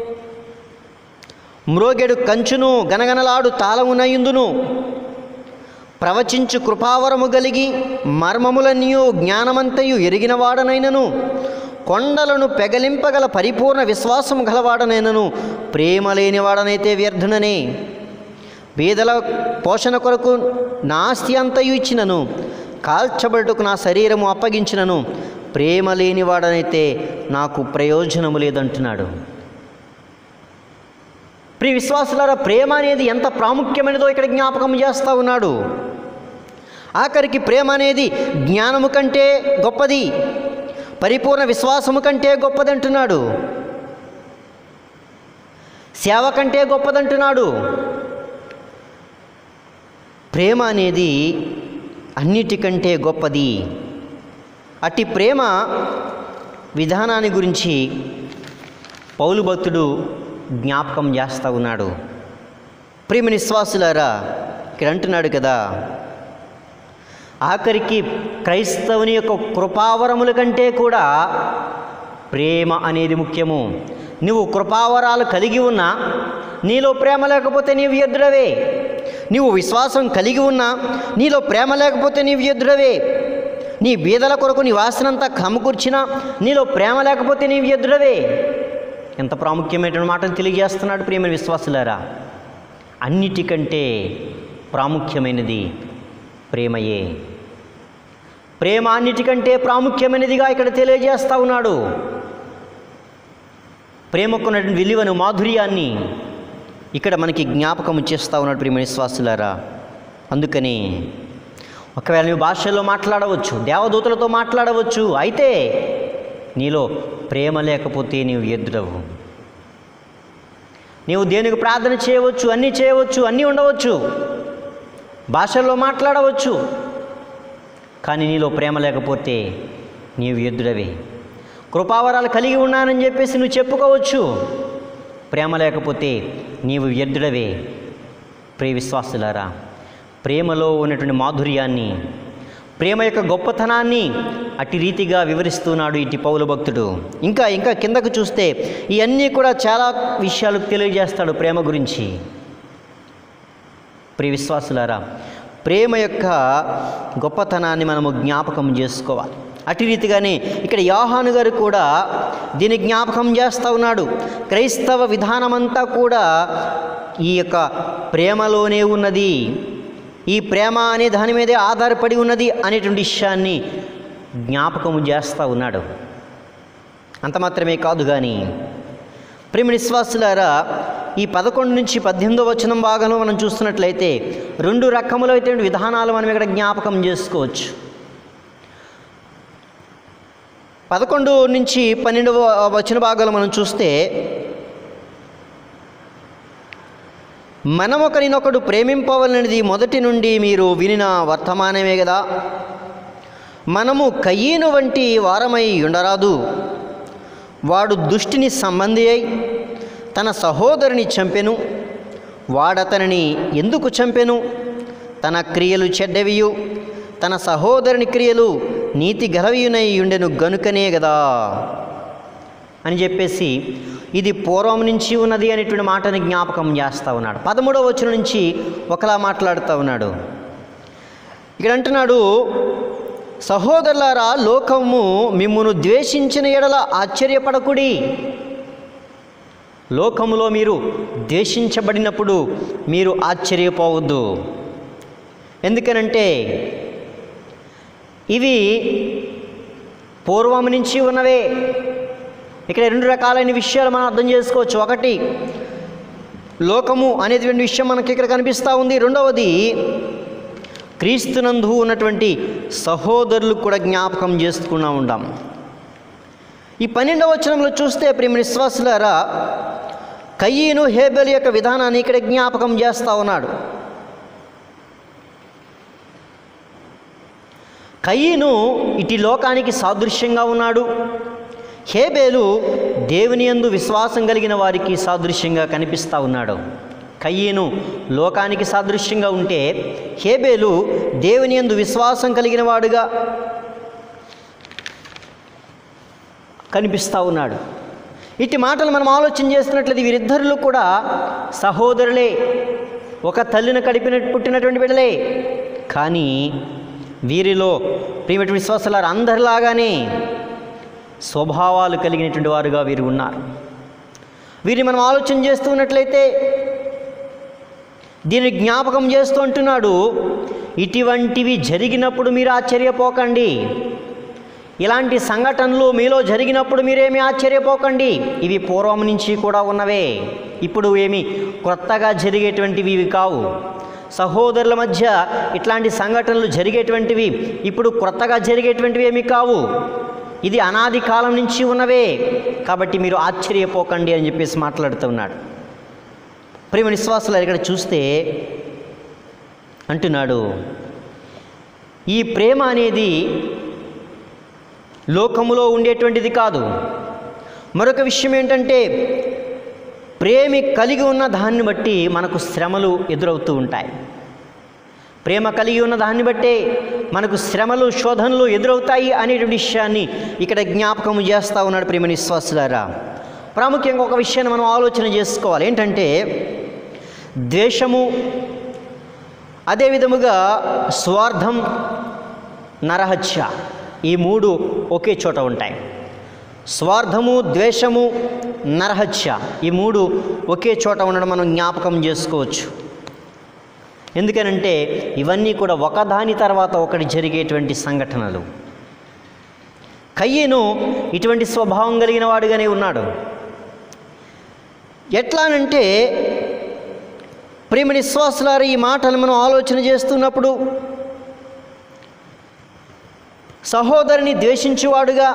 మ్రోగెడు కంచును గనగనలాడు తాళమునయుందును, ప్రవచించు కృపావరము కలిగి మర్మములనియు జ్ఞానమంతయు ఎరిగినవాడనైనను, కొండలను పెగలింపగల పరిపూర్ణ విశ్వాసము గలవాడనైనను ప్రేమ లేనివాడనైతే వ్యర్థుననే. బీదల పోషణ కొరకు నా ఆస్తి అంతయు ఇచ్చినను, కాల్చబడుటకు నా శరీరము అప్పగించినను ప్రేమ లేనివాడనైతే నాకు ప్రయోజనము లేదంటున్నాడు. ప్రియ విశ్వాసులారా, ప్రేమ అనేది ఎంత ప్రాముఖ్యమైనదో ఇక్కడ జ్ఞాపకం చేస్తూ ఉన్నాడు. ఆఖరికి ప్రేమ అనేది జ్ఞానము కంటే గొప్పది, పరిపూర్ణ విశ్వాసము కంటే గొప్పదంటున్నాడు, సేవ కంటే గొప్పదంటున్నాడు. ప్రేమ అనేది అన్నిటికంటే గొప్పది. అట్టి ప్రేమ విధానాన్ని గురించి పౌలు భక్తుడు జ్ఞాపకం చేస్తూ ఉన్నాడు. ప్రేమ విశ్వాసులారా, ఇక్కడ అంటున్నాడు కదా, ఆఖరికి క్రైస్తవుని యొక్క కృపావరముల కంటే కూడా ప్రేమ అనేది ముఖ్యము. నువ్వు కృపావరాలు కలిగి ఉన్నా నీలో ప్రేమ లేకపోతే నీవు వ్యర్థుడవే. నీవు విశ్వాసం కలిగి ఉన్నా నీలో ప్రేమ లేకపోతే నీవు వ్యర్థుడవే. నీ బీదల కొరకు నీ వాసనంతా కమ్మకూర్చినా నీలో ప్రేమ లేకపోతే నీవు వ్యర్థుడవే. ఎంత ప్రాముఖ్యమైన మాటను తెలియజేస్తున్నాడు ప్రియమైన విశ్వాసులారా. అన్నిటికంటే ప్రాముఖ్యమైనది ప్రేమయే. ప్రేమ అన్నిటికంటే ప్రాముఖ్యమైనదిగా ఇక్కడ తెలియజేస్తూ ఉన్నాడు. ప్రేమకున్నటువంటి విలువను, మాధుర్యాన్ని ఇక్కడ మనకి జ్ఞాపకం చేస్తూ ఉన్నాడు ప్రియమైన విశ్వాసులారా. అందుకని ఒకవేళ నువ్వు భాషల్లో మాట్లాడవచ్చు, దేవదూతలతో మాట్లాడవచ్చు, అయితే నీలో ప్రేమ లేకపోతే నీవు వ్యర్థుడవు. నీవు దేవునికి ప్రార్థన చేయవచ్చు, అన్నీ చేయవచ్చు, అన్నీ ఉండవచ్చు, భాషల్లో మాట్లాడవచ్చు, కానీ నీలో ప్రేమ లేకపోతే నీవు వ్యర్థుడవే. కృపావరాలు కలిగి ఉన్నానని చెప్పేసి నువ్వు చెప్పుకోవచ్చు, ప్రేమ లేకపోతే నీవు వ్యర్థుడవే. ప్రియ విశ్వాసులారా, ప్రేమలో ఉన్నటువంటి మాధుర్యాన్ని, ప్రేమ యొక్క గొప్పతనాన్ని అట్టి రీతిగా వివరిస్తున్నాడు ఇటు పౌలు భక్తుడు. ఇంకా ఇంకా కిందకు చూస్తే ఇవన్నీ కూడా చాలా విషయాలు తెలియజేస్తాడు ప్రేమ గురించి. ప్రియ విశ్వాసులారా, ప్రేమ యొక్క గొప్పతనాన్ని మనము జ్ఞాపకం చేసుకోవాలి. అటు రీతిగానే ఇక్కడ యోహాను గారు కూడా దీన్ని జ్ఞాపకం చేస్తూ ఉన్నాడు. క్రైస్తవ విధానమంతా కూడా ఈ యొక్క ప్రేమలోనే ఉన్నది, ఈ ప్రేమ అనే దాని మీదే ఆధారపడి ఉన్నది అనేటువంటి విషయాన్ని జ్ఞాపకము చేస్తూ ఉన్నాడు. అంత మాత్రమే కాదు కానీ ప్రేమ విశ్వాసులారా, ఈ పదకొండు నుంచి పద్దెనిమిదో వచనం భాగంలో మనం చూస్తున్నట్లయితే రెండు రకములైతే విధానాలు మనం ఇక్కడ జ్ఞాపకం చేసుకోవచ్చు. పదకొండు నుంచి పన్నెండవ వచన భాగాలు మనం చూస్తే, మనం ఒకరినొకడు ప్రేమింపవలనిది మొదటి నుండి మీరు వినిన వర్తమానమే కదా. మనము కయీను వంటి వారమై ఉండరాదు. వాడు దుష్టిని సంబంధి అయి తన సహోదరుని చంపెను. వాడతనిని ఎందుకు చంపెను? తన క్రియలు చెడ్డవియు తన సహోదరుని క్రియలు నీతి గలవియునై ఉండెను గనుకనే కదా అని చెప్పేసి ఇది పూర్వం నుంచి ఉన్నది అనేటువంటి మాటని జ్ఞాపకం చేస్తూ ఉన్నాడు. పదమూడవ వచనం నుంచి ఒకలా మాట్లాడుతూ ఉన్నాడు. ఇక్కడ అంటున్నాడు, సహోదరులారా, లోకము మిమ్మును ద్వేషించిన ఎడల ఆశ్చర్యపడకుడి. లోకములో మీరు ద్వేషించబడినప్పుడు మీరు ఆశ్చర్యపోవద్దు. ఎందుకనంటే ఇవి పూర్వం నుంచి ఉన్నవే. ఇక్కడ రెండు రకాలైన విషయాలు మనం అర్థం చేసుకోవచ్చు. ఒకటి, లోకము అనేటువంటి విషయం మనకి ఇక్కడ కనిపిస్తూ ఉంది. రెండవది, క్రీస్తునందు ఉన్నటువంటి సహోదరులు కూడా జ్ఞాపకం చేసుకున్నా ఉంటాం. ఈ పన్నెండవ వచనంలో చూస్తే ప్రేమ విశ్వాసులారా, కయీను హేబెలు యొక్క విధానాన్ని ఇక్కడ జ్ఞాపకం చేస్తూ ఉన్నాడు. కయీను ఇటు లోకానికి సాదృశ్యంగా ఉన్నాడు, హేబేలు దేవుని యందు విశ్వాసం కలిగిన వారికి సాదృశ్యంగా కనిపిస్తూ ఉన్నాడు. కయీను లోకానికి సాదృశ్యంగా ఉంటే హేబేలు దేవుని యందు విశ్వాసం కలిగిన వాడుగా కనిపిస్తూ ఉన్నాడు. ఇటు మాటలు మనం ఆలోచన చేస్తున్నట్లయితే వీరిద్దరిలో కూడా సహోదరులే, ఒక తల్లిని కడిపిన పుట్టినటువంటి బిడ్డలే. కానీ వీరిలో ప్రియమైన విశ్వాసాలు అందరిలాగానే స్వభావాలు కలిగినటువంటి వారుగా వీరు ఉన్నారు. వీరిని మనం ఆలోచన చేస్తూ ఉన్నట్లయితే దీన్ని జ్ఞాపకం చేస్తూ అంటున్నాడు, ఇటువంటివి జరిగినప్పుడు మీరు ఆశ్చర్యపోకండి. ఇలాంటి సంఘటనలు మీలో జరిగినప్పుడు మీరేమీ ఆశ్చర్యపోకండి. ఇవి పూర్వం నుంచి కూడా ఉన్నవే, ఇప్పుడు ఏమి కొత్తగా జరిగేటువంటివి ఇవి కావు. సహోదరుల మధ్య ఇట్లాంటి సంఘటనలు జరిగేటువంటివి ఇప్పుడు కొత్తగా జరిగేటువంటివి ఏమి కావు. ఇది అనాది కాలం నుంచి ఉన్నవే, కాబట్టి మీరు ఆశ్చర్యపోకండి అని చెప్పేసి మాట్లాడుతూ ఉన్నాడు. ప్రేమ విశ్వాసాలు ఇక్కడ చూస్తే అంటున్నాడు, ఈ ప్రేమ అనేది లోకములో ఉండేటువంటిది కాదు. మరొక విషయం ఏంటంటే ప్రేమ కలిగి ఉన్న దాన్ని బట్టి మనకు శ్రమలు ఎదురవుతూ ఉంటాయి. ప్రేమ కలిగి ఉన్న దాన్ని బట్టే మనకు శ్రమలు శోధనలు ఎదురవుతాయి అనేటువంటి విషయాన్ని ఇక్కడ జ్ఞాపకం చేస్తూ ఉన్నాడు. ప్రేమ విశ్వాసులారా, ప్రాముఖ్యంగా ఒక విషయాన్ని మనం ఆలోచన చేసుకోవాలి. ఏంటంటే ద్వేషము, అదేవిధముగా స్వార్థం, నరహత్య, ఈ మూడు ఒకే చోట ఉంటాయి. స్వార్థము, ద్వేషము, నరహత్య, ఈ మూడు ఒకే చోట ఉండడం మనం జ్ఞాపకం చేసుకోవచ్చు. ఎందుకనంటే ఇవన్నీ కూడా ఒకదాని తర్వాత ఒకటి జరిగేటువంటి సంఘటనలు. కయ్యను ఇటువంటి స్వభావం కలిగిన వాడుగానే ఉన్నాడు. ఎట్లానంటే ప్రేమ విశ్వాసులారా, ఈ మాటలు మనం ఆలోచన చేస్తున్నప్పుడు సహోదరుని ద్వేషించేవాడుగా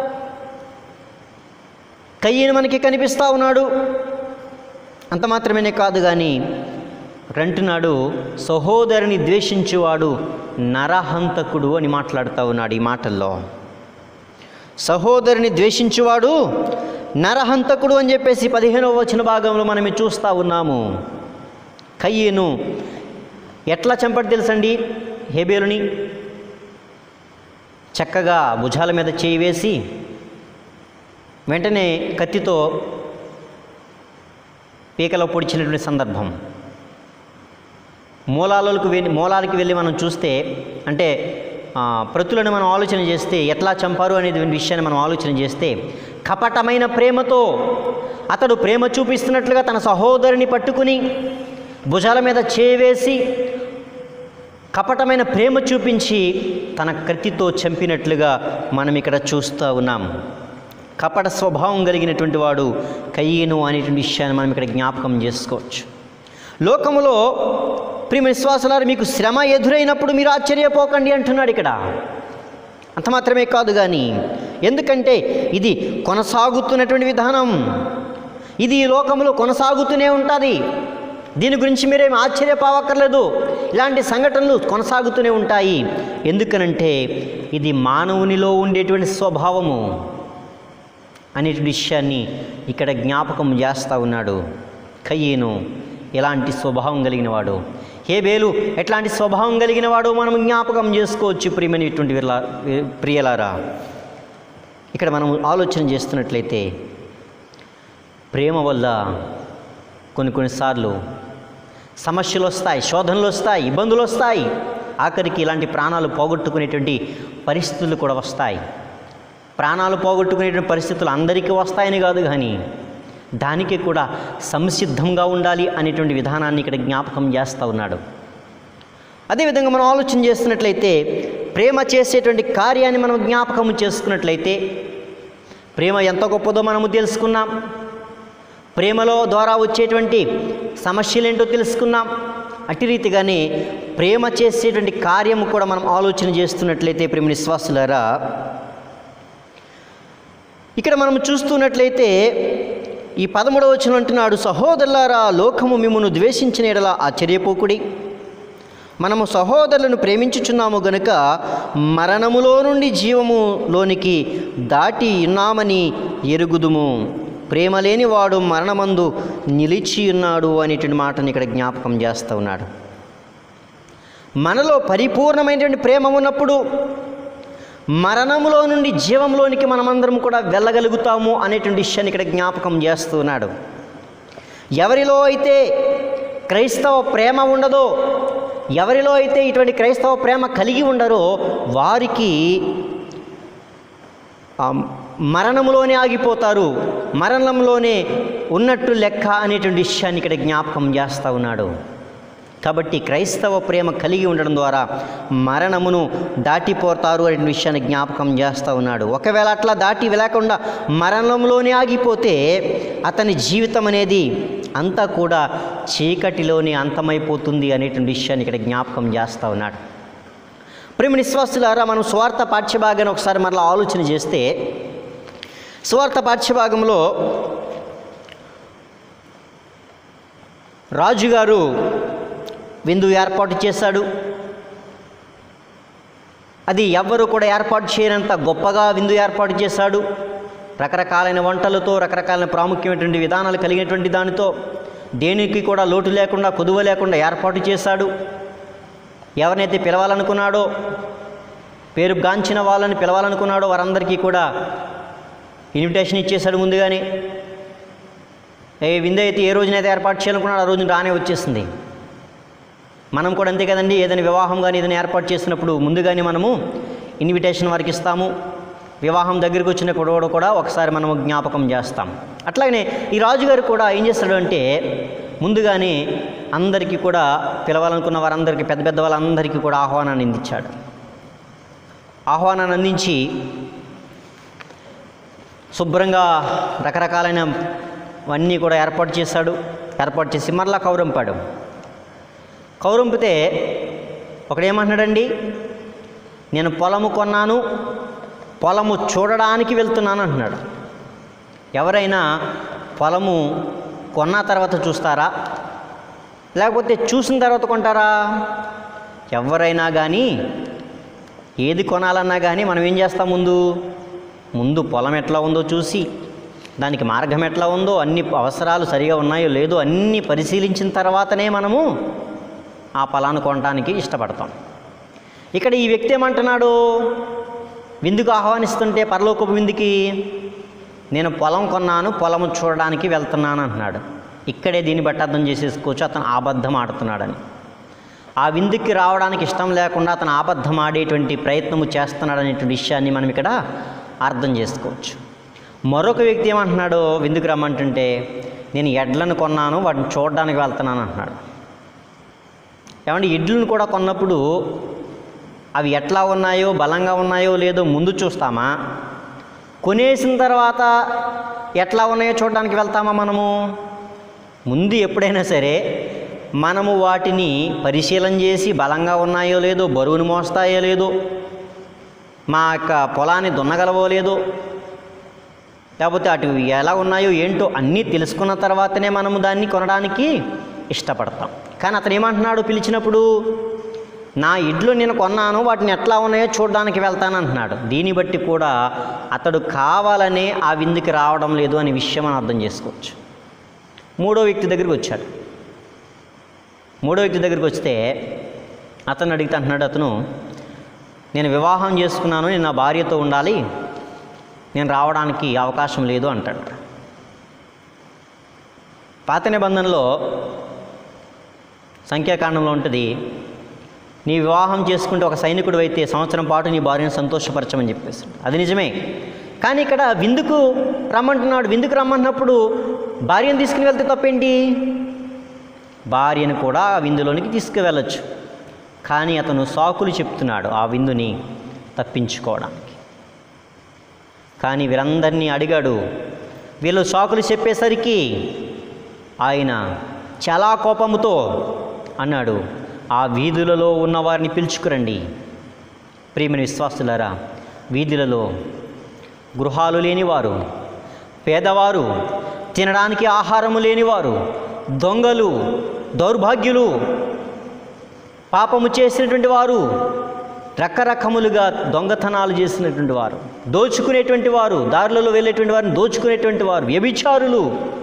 కయ్యను మనకి కనిపిస్తూ ఉన్నాడు. అంత మాత్రమే కాదు కానీ అంటున్నాడు, సహోదరుని ద్వేషించేవాడు నరహంతకుడు అని మాట్లాడుతూ ఉన్నాడు. ఈ మాటల్లో సహోదరుని ద్వేషించేవాడు నరహంతకుడు అని చెప్పేసి పదిహేనవ వచన భాగంలో మనం చూస్తూ ఉన్నాము. కయ్యను ఎట్లా చంపటి తెలుసండి? హేబేలుని చక్కగా భుజాల మీద చేయి వేసి వెంటనే కత్తితో పీకలో పొడిచినటువంటి సందర్భం. మూలాలకు వెళ్ళి మూలాలకి వెళ్ళి మనం చూస్తే, అంటే ప్రతులను మనం ఆలోచన చేస్తే ఎట్లా చంపారు అనేది విషయాన్ని మనం ఆలోచన చేస్తే, కపటమైన ప్రేమతో అతడు ప్రేమ చూపిస్తున్నట్లుగా తన సహోదరుని పట్టుకుని భుజాల మీద చేవేసి కపటమైన ప్రేమ చూపించి తన కత్తితో చంపినట్లుగా మనం ఇక్కడ చూస్తూ ఉన్నాం. కపట స్వభావం కలిగినటువంటి వాడు కయ్యను అనేటువంటి విషయాన్ని మనం ఇక్కడ జ్ఞాపకం చేసుకోవచ్చు. లోకములో ప్రియ విశ్వాసులారా, మీకు శ్రమ ఎదురైనప్పుడు మీరు ఆశ్చర్యపోకండి అంటున్నాడు ఇక్కడ. అంత మాత్రమే కాదు కానీ, ఎందుకంటే ఇది కొనసాగుతున్నటువంటి విధానం, ఇది ఈ లోకంలో కొనసాగుతూనే ఉంటుంది. దీని గురించి మీరేం ఆశ్చర్యపోవక్కర్లేదు. ఇలాంటి సంఘటనలు కొనసాగుతూనే ఉంటాయి. ఎందుకనంటే ఇది మానవునిలో ఉండేటువంటి స్వభావము అనేటువంటి విషయాన్ని ఇక్కడ జ్ఞాపకం చేస్తూ ఉన్నాడు. కయ్యను ఎలాంటి స్వభావం కలిగిన వాడు, హేబేలు ఎట్లాంటి స్వభావం కలిగిన వాడు మనం జ్ఞాపకం చేసుకోవచ్చు. ప్రియమైనటువంటి ప్రియలారా, ఇక్కడ మనం ఆలోచన చేస్తున్నట్లయితే ప్రేమ వల్ల కొన్ని కొన్నిసార్లు సమస్యలు వస్తాయి, శోధనలు వస్తాయి, ఇబ్బందులు వస్తాయి. ఆఖరికి ఇలాంటి ప్రాణాలు పోగొట్టుకునేటువంటి పరిస్థితులు కూడా వస్తాయి. ప్రాణాలు పోగొట్టుకునేటువంటి పరిస్థితులు అందరికీ వస్తాయని కాదు కానీ దానికి కూడా సంసిద్ధంగా ఉండాలి అనేటువంటి విధానాన్ని ఇక్కడ జ్ఞాపకం చేస్తూ ఉన్నాడు. అదేవిధంగా మనం ఆలోచన చేస్తున్నట్లయితే ప్రేమ చేసేటువంటి కార్యాన్ని మనం జ్ఞాపకం చేసుకున్నట్లయితే ప్రేమ ఎంత గొప్పదో మనము తెలుసుకున్నాం. ప్రేమలో ద్వారా వచ్చేటువంటి సమస్యలేంటో తెలుసుకున్నాం. అట్టి రీతిగానే ప్రేమ చేసేటువంటి కార్యము కూడా మనం ఆలోచన చేస్తున్నట్లయితే ప్రేమ విశ్వాసులారా, ఇక్కడ మనం చూస్తున్నట్లయితే ఈ పదమూడవ వచనం అంటున్నాడు, సహోదరులారా, లోకము మిమ్మును ద్వేషించిన ఎడల ఆశ్చర్యపోకుడి. మనము సహోదరులను ప్రేమించుచున్నాము గనుక మరణములో నుండి జీవములోనికి దాటి ఉన్నామని ఎరుగుదుము. ప్రేమ లేనివాడు మరణమందు నిలిచి ఉన్నాడు అనేటువంటి మాటని ఇక్కడ జ్ఞాపకం చేస్తూ ఉన్నాడు. మనలో పరిపూర్ణమైనటువంటి ప్రేమ ఉన్నప్పుడు మరణములో నుండి జీవంలోనికి మనమందరం కూడా వెళ్ళగలుగుతాము అనేటువంటి విషయాన్ని ఇక్కడ జ్ఞాపకం చేస్తున్నాడు. ఎవరిలో అయితే క్రైస్తవ ప్రేమ ఉండదో, ఎవరిలో అయితే ఇటువంటి క్రైస్తవ ప్రేమ కలిగి ఉండరో వారికి మరణంలోనే ఆగిపోతారు, మరణంలోనే ఉన్నట్టు లెక్క అనేటువంటి విషయాన్ని ఇక్కడ జ్ఞాపకం చేస్తూ ఉన్నాడు. కాబట్టి క్రైస్తవ ప్రేమ కలిగి ఉండడం ద్వారా మరణమును దాటిపోతారు అనే విషయాన్ని జ్ఞాపకం చేస్తూ ఉన్నాడు. ఒకవేళ అట్లా దాటి వెళ్ళకుండా మరణంలోనే ఆగిపోతే అతని జీవితం అనేది అంతా కూడా చీకటిలోనే అంతమైపోతుంది అనేటువంటి విషయాన్ని ఇక్కడ జ్ఞాపకం చేస్తూ ఉన్నాడు. ప్రేమ విశ్వాసులారా, మనం స్వార్థ పాఠ్యభాగాన్ని ఒకసారి మరలా ఆలోచన చేస్తే, స్వార్థ పాఠ్యభాగంలో రాజుగారు విందు ఏర్పాటు చేశాడు. అది ఎవ్వరూ కూడా ఏర్పాటు చేయనంత గొప్పగా విందు ఏర్పాటు చేశాడు. రకరకాలైన వంటలతో, రకరకాలైన ప్రాముఖ్యమైనటువంటి విధానాలు కలిగినటువంటి దానితో దేనికి కూడా లోటు లేకుండా, కొదువ లేకుండా ఏర్పాటు చేశాడు. ఎవరినైతే పిలవాలనుకున్నాడో, పేరు గాంచిన వాళ్ళని పిలవాలనుకున్నాడో వారందరికీ కూడా ఇన్విటేషన్ ఇచ్చేశాడు ముందుగానే. ఏ విందు అయితే ఏ రోజునైతే ఏర్పాటు చేయాలనుకున్నాడో ఆ రోజున రానే వచ్చేసింది. మనం కూడా అంతే కదండి, ఏదైనా వివాహం కానీ ఏదైనా ఏర్పాటు చేసినప్పుడు ముందుగానే మనము ఇన్విటేషన్ వారికి ఇస్తాము. వివాహం దగ్గరికి వచ్చినప్పుడు కూడా ఒకసారి మనము జ్ఞాపకం చేస్తాం. అట్లాగనే ఈ రాజుగారు కూడా ఏం చేస్తాడు అంటే, ముందుగానే అందరికీ కూడా పిలవాలనుకున్న వారందరికీ, పెద్ద పెద్ద వాళ్ళందరికీ కూడా ఆహ్వానాన్ని అందించాడు. ఆహ్వానాన్ని అందించి శుభ్రంగా రకరకాలైన అన్నీ కూడా ఏర్పాటు చేశాడు. ఏర్పాటు చేసి మరలా కౌరంపాడు. కౌరంపితే ఒకడేమంటున్నాడండి, నేను పొలము కొన్నాను, పొలము చూడడానికి వెళ్తున్నాను అంటున్నాడు. ఎవరైనా పొలము కొన్న తర్వాత చూస్తారా, లేకపోతే చూసిన తర్వాత కొంటారా? ఎవరైనా కానీ ఏది కొనాలన్నా కానీ మనం ఏం చేస్తాం, ముందు ముందు పొలం ఎట్లా ఉందో చూసి, దానికి మార్గం ఎట్లా ఉందో, అన్ని అవసరాలు సరిగా ఉన్నాయో లేదో అన్నీ పరిశీలించిన తర్వాతనే మనము ఆ పొలాన్ని కొనడానికి ఇష్టపడతాం. ఇక్కడ ఈ వ్యక్తి ఏమంటున్నాడు, విందుకు ఆహ్వానిస్తుంటే పరలోకపు విందుకి, నేను పొలం కొన్నాను, పొలము చూడడానికి వెళ్తున్నాను అంటున్నాడు. ఇక్కడే దీన్ని బట్టి అర్థం చేసేసుకోవచ్చు అతను అబద్ధం ఆడుతున్నాడని. ఆ విందుకి రావడానికి ఇష్టం లేకుండా అతను అబద్ధం ఆడేటువంటి ప్రయత్నము చేస్తున్నాడు అనేటువంటి విషయాన్ని మనం ఇక్కడ అర్థం చేసుకోవచ్చు. మరొక వ్యక్తి ఏమంటున్నాడు, విందుకు రమ్మంటుంటే నేను ఎడ్లను కొన్నాను, వాటిని చూడడానికి వెళ్తున్నాను అంటున్నాడు. ఏమంటే ఎడ్లను కూడా కొన్నప్పుడు అవి ఎట్లా ఉన్నాయో, బలంగా ఉన్నాయో లేదో ముందు చూస్తామా, కొనేసిన తర్వాత ఎట్లా ఉన్నాయో చూడడానికి వెళ్తామా మనము? ముందు ఎప్పుడైనా సరే మనము వాటిని పరిశీలన చేసి బలంగా ఉన్నాయో లేదో, బరువును మోస్తాయో లేదో, మా యొక్క పొలాన్ని దున్నగలవో లేదో, లేకపోతే అటు ఎలా ఉన్నాయో ఏంటో అన్నీ తెలుసుకున్న తర్వాతనే మనము దాన్ని కొనడానికి ఇష్టపడతాం. కానీ అతను ఏమంటున్నాడు, పిలిచినప్పుడు నా ఇడ్లు నేను కొన్నాను, వాటిని ఎట్లా ఉన్నాయో చూడడానికి వెళ్తాను అంటున్నాడు. దీన్ని బట్టి కూడా అతడు కావాలనే ఆ విందుకి రావడం లేదు అనే విషయం మనం అర్థం చేసుకోవచ్చు. మూడో వ్యక్తి దగ్గరికి వచ్చాడు. మూడో వ్యక్తి దగ్గరికి వస్తే అతను అడిగితే అంటున్నాడు, అతను నేను వివాహం చేసుకున్నాను, నేను నా భార్యతో ఉండాలి, నేను రావడానికి అవకాశం లేదు అంటాడు. పాత నిబంధనలో సంఖ్యాకాండంలో ఉంటుంది, నీ వివాహం చేసుకుంటే ఒక సైనికుడు అయితే సంవత్సరం పాటు నీ భార్యను సంతోషపరచమని చెప్పేసి. అది నిజమే. కానీ ఇక్కడ విందుకు రమ్మంటున్నాడు. విందుకు రమ్మంటున్నప్పుడు భార్యను తీసుకుని వెళ్తే తప్పేంటి? భార్యను కూడా ఆ విందులోనికి తీసుకువెళ్ళచ్చు. కానీ అతను సాకులు చెప్తున్నాడు ఆ విందుని తప్పించుకోవడానికి. కానీ వీరందరినీ అడిగాడు. వీళ్ళు సాకులు చెప్పేసరికి ఆయన చాలా కోపముతో అన్నాడు, ఆ వీధులలో ఉన్నవారిని పిలుచుకురండి. ప్రియమైన విశ్వాసులారా, వీధులలో గృహాలు లేనివారు, పేదవారు, తినడానికి ఆహారము లేనివారు, దొంగలు, దౌర్భాగ్యులు, పాపము చేసినటువంటి వారు, రకరకములుగా దొంగతనాలు చేసినటువంటి వారు, దోచుకునేటువంటి వారు, దారులలో వెళ్ళేటువంటి వారిని దోచుకునేటువంటి వారు, వ్యభిచారులు,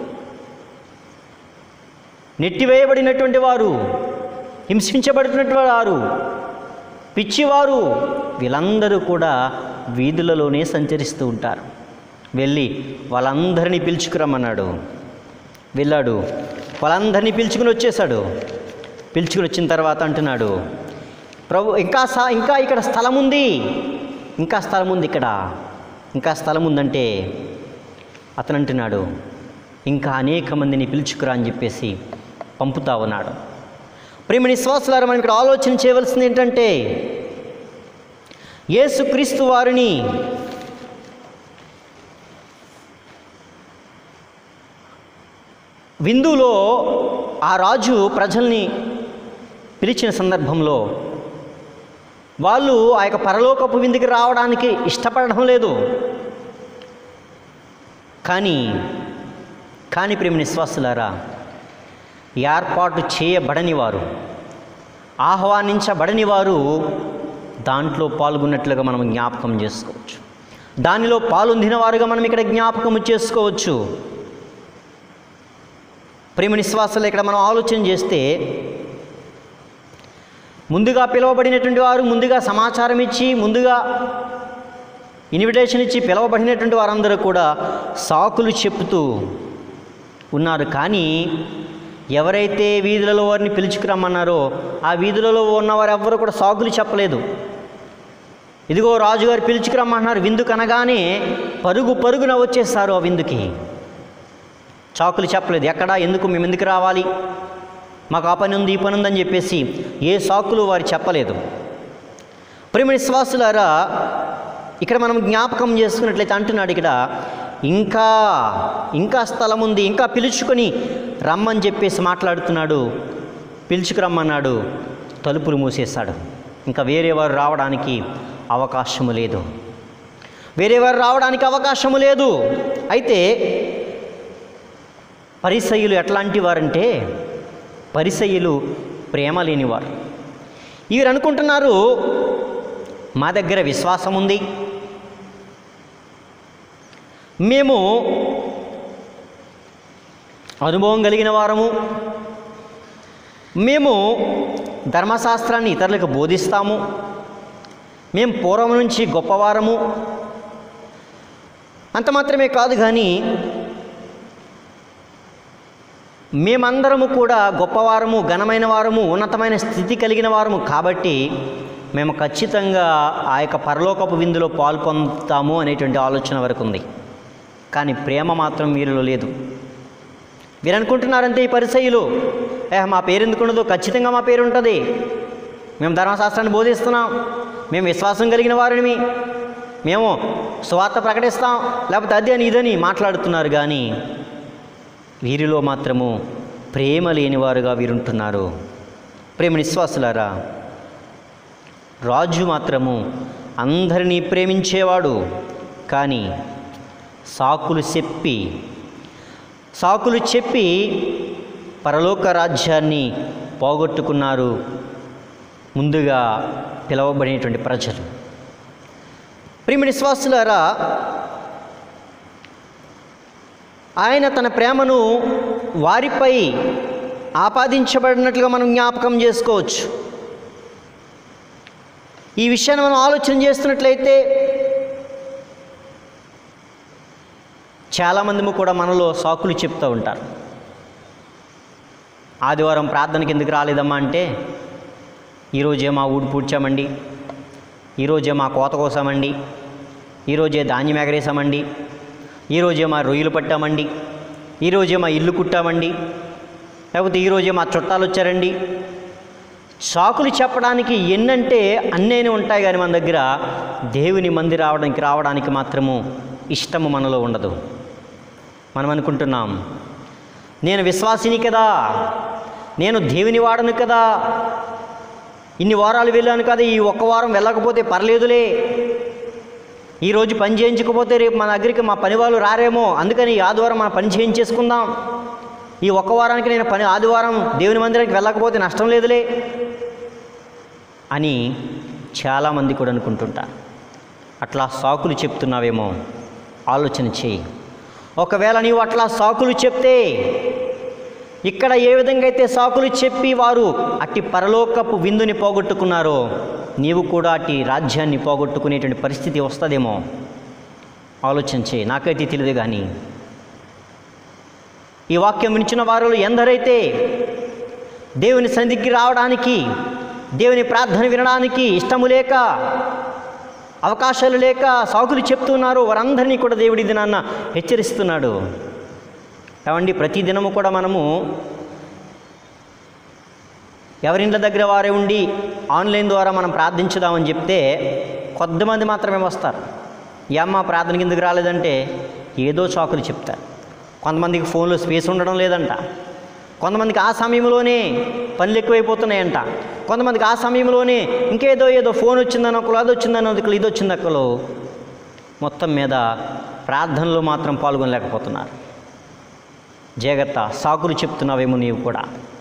నెట్టివేయబడినటువంటి వారు, హింసించబడుతున్నటువంటి వారు, పిచ్చివారు, వీళ్ళందరూ కూడా వీధులలోనే సంచరిస్తూ ఉంటారు. వెళ్ళి వాళ్ళందరినీ పిలుచుకురమ్మన్నాడు. వెళ్ళాడు, వాళ్ళందరినీ పిలుచుకుని వచ్చేసాడు. పిలుచుకుని వచ్చిన తర్వాత అంటున్నాడు, ప్రభు ఇంకా సా ఇంకా ఇక్కడ స్థలం ఉంది, ఇంకా స్థలం ఉంది, ఇక్కడ ఇంకా స్థలం ఉందంటే అతను అంటున్నాడు, ఇంకా అనేక మందిని పిలుచుకురా అని చెప్పేసి పంపుతా ఉన్నాడు. ప్రేమ విశ్వాసులారా, మనం ఇక్కడ ఆలోచన చేయవలసింది ఏంటంటే, యేసుక్రీస్తు వారిని విందులో ఆ రాజు ప్రజల్ని పిలిచిన సందర్భంలో వాళ్ళు ఆ యొక్క పరలోకపు విందుకి రావడానికి ఇష్టపడడం లేదు. కానీ కానీ ప్రేమ విశ్వాసులారా, ఏర్పాటు చేయబడని వారు, ఆహ్వానించబడని వారు దాంట్లో పాల్గొన్నట్లుగా మనం జ్ఞాపకం చేసుకోవచ్చు. దానిలో పాల్గొందిన వారుగా మనం ఇక్కడ జ్ఞాపకం చేసుకోవచ్చు. ప్రేమ విశ్వాసాలు ఇక్కడ మనం ఆలోచన చేస్తే, ముందుగా పిలువబడినటువంటి వారు, ముందుగా సమాచారం ఇచ్చి, ముందుగా ఇన్విటేషన్ ఇచ్చి పిలువబడినటువంటి వారందరూ కూడా సాకులు చెప్తూ ఉన్నారు. కానీ ఎవరైతే వీధులలో వారిని పిలుచుకురమ్మన్నారో ఆ వీధులలో ఉన్నవారు ఎవ్వరూ కూడా సాకులు చెప్పలేదు. ఇదిగో రాజుగారు పిలుచుకురమ్మన్నారు విందుకు అనగానే పరుగు పరుగున వచ్చేసారు ఆ విందుకి. సాకులు చెప్పలేదు. ఎక్కడా, ఎందుకు, మేము ఎందుకు రావాలి, మాకు ఆ పని ఉంది, ఈ పని ఉందని చెప్పేసి ఏ సాకులు వారు చెప్పలేదు. ప్రేమ విశ్వాసులారా, ఇక్కడ మనం జ్ఞాపకం చేసుకున్నట్లయితే అంటున్నాడు ఇక్కడ, ఇంకా ఇంకా స్థలం ఉంది, ఇంకా పిలుచుకొని రమ్మని చెప్పేసి మాట్లాడుతున్నాడు. పిలుచుకురమ్మన్నాడు, తలుపులు మూసేశాడు. ఇంకా వేరే వారు రావడానికి అవకాశము లేదు, వేరే వారు రావడానికి అవకాశము లేదు. అయితే పరిసయ్యులు ఎట్లాంటి వారంటే, పరిసయ్యులు ప్రేమ లేనివారు. వీరు అనుకుంటున్నారు, మా దగ్గర విశ్వాసం ఉంది, మేము అనుభవం కలిగిన వారము, మేము ధర్మశాస్త్రాన్ని ఇతరులకు బోధిస్తాము, మేము పూర్వం నుంచి గొప్పవారము. అంత మాత్రమే కాదు కానీ మేమందరము కూడా గొప్పవారము, ఘనమైన వారము, ఉన్నతమైన స్థితి కలిగిన వారము కాబట్టి మేము ఖచ్చితంగా ఆ యొక్క పరలోకపు విందులో పాల్పొందుతాము అనేటువంటి ఆలోచన వరకు ఉంది. కానీ ప్రేమ మాత్రం వీరిలో లేదు. వీరు అనుకుంటున్నారంటే ఈ పరిసయ్యులు, ఏ మా పేరు ఎందుకు ఉండదు, ఖచ్చితంగా మా పేరు ఉంటుంది, మేము ధర్మశాస్త్రాన్ని బోధిస్తున్నాం, మేము విశ్వాసం కలిగిన వారిని, మేము సువార్త ప్రకటిస్తాం, లేకపోతే అది అని ఇదని మాట్లాడుతున్నారు. కానీ వీరిలో మాత్రము ప్రేమ లేనివారుగా వీరుంటున్నారు. ప్రేమ విశ్వాసులారా, రాజు మాత్రము అందరినీ ప్రేమించేవాడు, కానీ సాకులు చెప్పి సాకులు చెప్పి పరలోక రాజ్యాన్ని పోగొట్టుకున్నారు ముందుగా పిలువబడినటువంటి ప్రజలు. ప్రేమ విశ్వాసులారా, ఆయన తన ప్రేమను వారిపై ఆపాదించబడినట్లుగా మనం జ్ఞాపకం చేసుకోవచ్చు. ఈ విషయాన్ని మనం ఆలోచన చేస్తున్నట్లయితే చాలామంది కూడా మనలో సాకులు చెప్తూ ఉంటారు. ఆదివారం ప్రార్థనకి ఎందుకు రాలేదమ్మా అంటే, ఈరోజే మా ఊడు పూడ్చామండి, ఈరోజే మా కోత కోసామండి, ఈరోజే ధాన్యం ఎగరేసామండి, ఈరోజే మా రొయ్యలు పట్టామండి, ఈరోజే మా ఇల్లు కుట్టామండి, లేకపోతే ఈరోజే మా చుట్టాలు వచ్చారండి. సాకులు చెప్పడానికి ఎన్నంటే అన్నేనే ఉంటాయి, కానీ మన దగ్గర దేవుని మంది రావడానికి రావడానికి మాత్రము ఇష్టము మనలో ఉండదు. మనం అనుకుంటున్నాం, నేను విశ్వాసిని కదా, నేను దేవుని వాడను కదా, ఇన్ని వారాలు వెళ్ళాను కదా, ఈ ఒక్క వారం వెళ్ళకపోతే పర్లేదులే, ఈరోజు పని చేయించకపోతే రేపు మన దగ్గరికి మా పని వాళ్ళు రారేమో, అందుకని ఈ ఆదివారం మన పని చేయించేసుకుందాం, ఈ ఒక్క వారానికి నేను పని ఆదివారం దేవుని మందిరానికి వెళ్ళకపోతే నష్టం లేదులే, అని చాలామంది కూడా అనుకుంటుంటారు. అట్లా సాకులు చెప్తున్నావేమో ఆలోచన చేయి. ఒకవేళ నీవు అట్లా సాకులు చెప్తే, ఇక్కడ ఏ విధంగా అయితే సాకులు చెప్పి వారు అట్టి పరలోకపు విందుని పోగొట్టుకున్నారో, నీవు కూడా అట్టి రాజ్యాన్ని పోగొట్టుకునేటువంటి పరిస్థితి వస్తుందేమో ఆలోచన చేయి. నాకైతే తెలియదు, కానీ ఈ వాక్యం వినిచిన వారు ఎందరైతే దేవుని సన్నిధికి రావడానికి, దేవుని ప్రార్థన వినడానికి ఇష్టము లేక, అవకాశాలు లేక సాకులు చెప్తున్నారు, వారందరినీ కూడా దేవుడి దినాన్న హెచ్చరిస్తున్నాడు. ఏమండి, ప్రతి దినము కూడా మనము ఎవరింళ్ళ దగ్గర వారే ఉండి ఆన్లైన్ ద్వారా మనం ప్రార్థించుదామని చెప్తే కొద్దిమంది మాత్రమే వస్తారు. ఏమ్మా ప్రార్థన కిందకి రాలేదంటే ఏదో సాకులు చెప్తారు. కొంతమందికి ఫోన్లో స్పేస్ ఉండడం లేదంట, కొంతమందికి ఆ సమయంలోనే పనులు ఎక్కువైపోతున్నాయంట, కొంతమందికి ఆ సమయంలోనే ఇంకేదో ఏదో ఫోన్ వచ్చిందని ఒకరు, అది వచ్చిందని ఒకరు, ఇది వచ్చింది ఒకరు, మొత్తం మీద ప్రార్థనలో మాత్రం పాల్గొనలేకపోతున్నారు. జాగ్రత్త, సాకులు చెప్తున్నావేమో నీవు కూడా.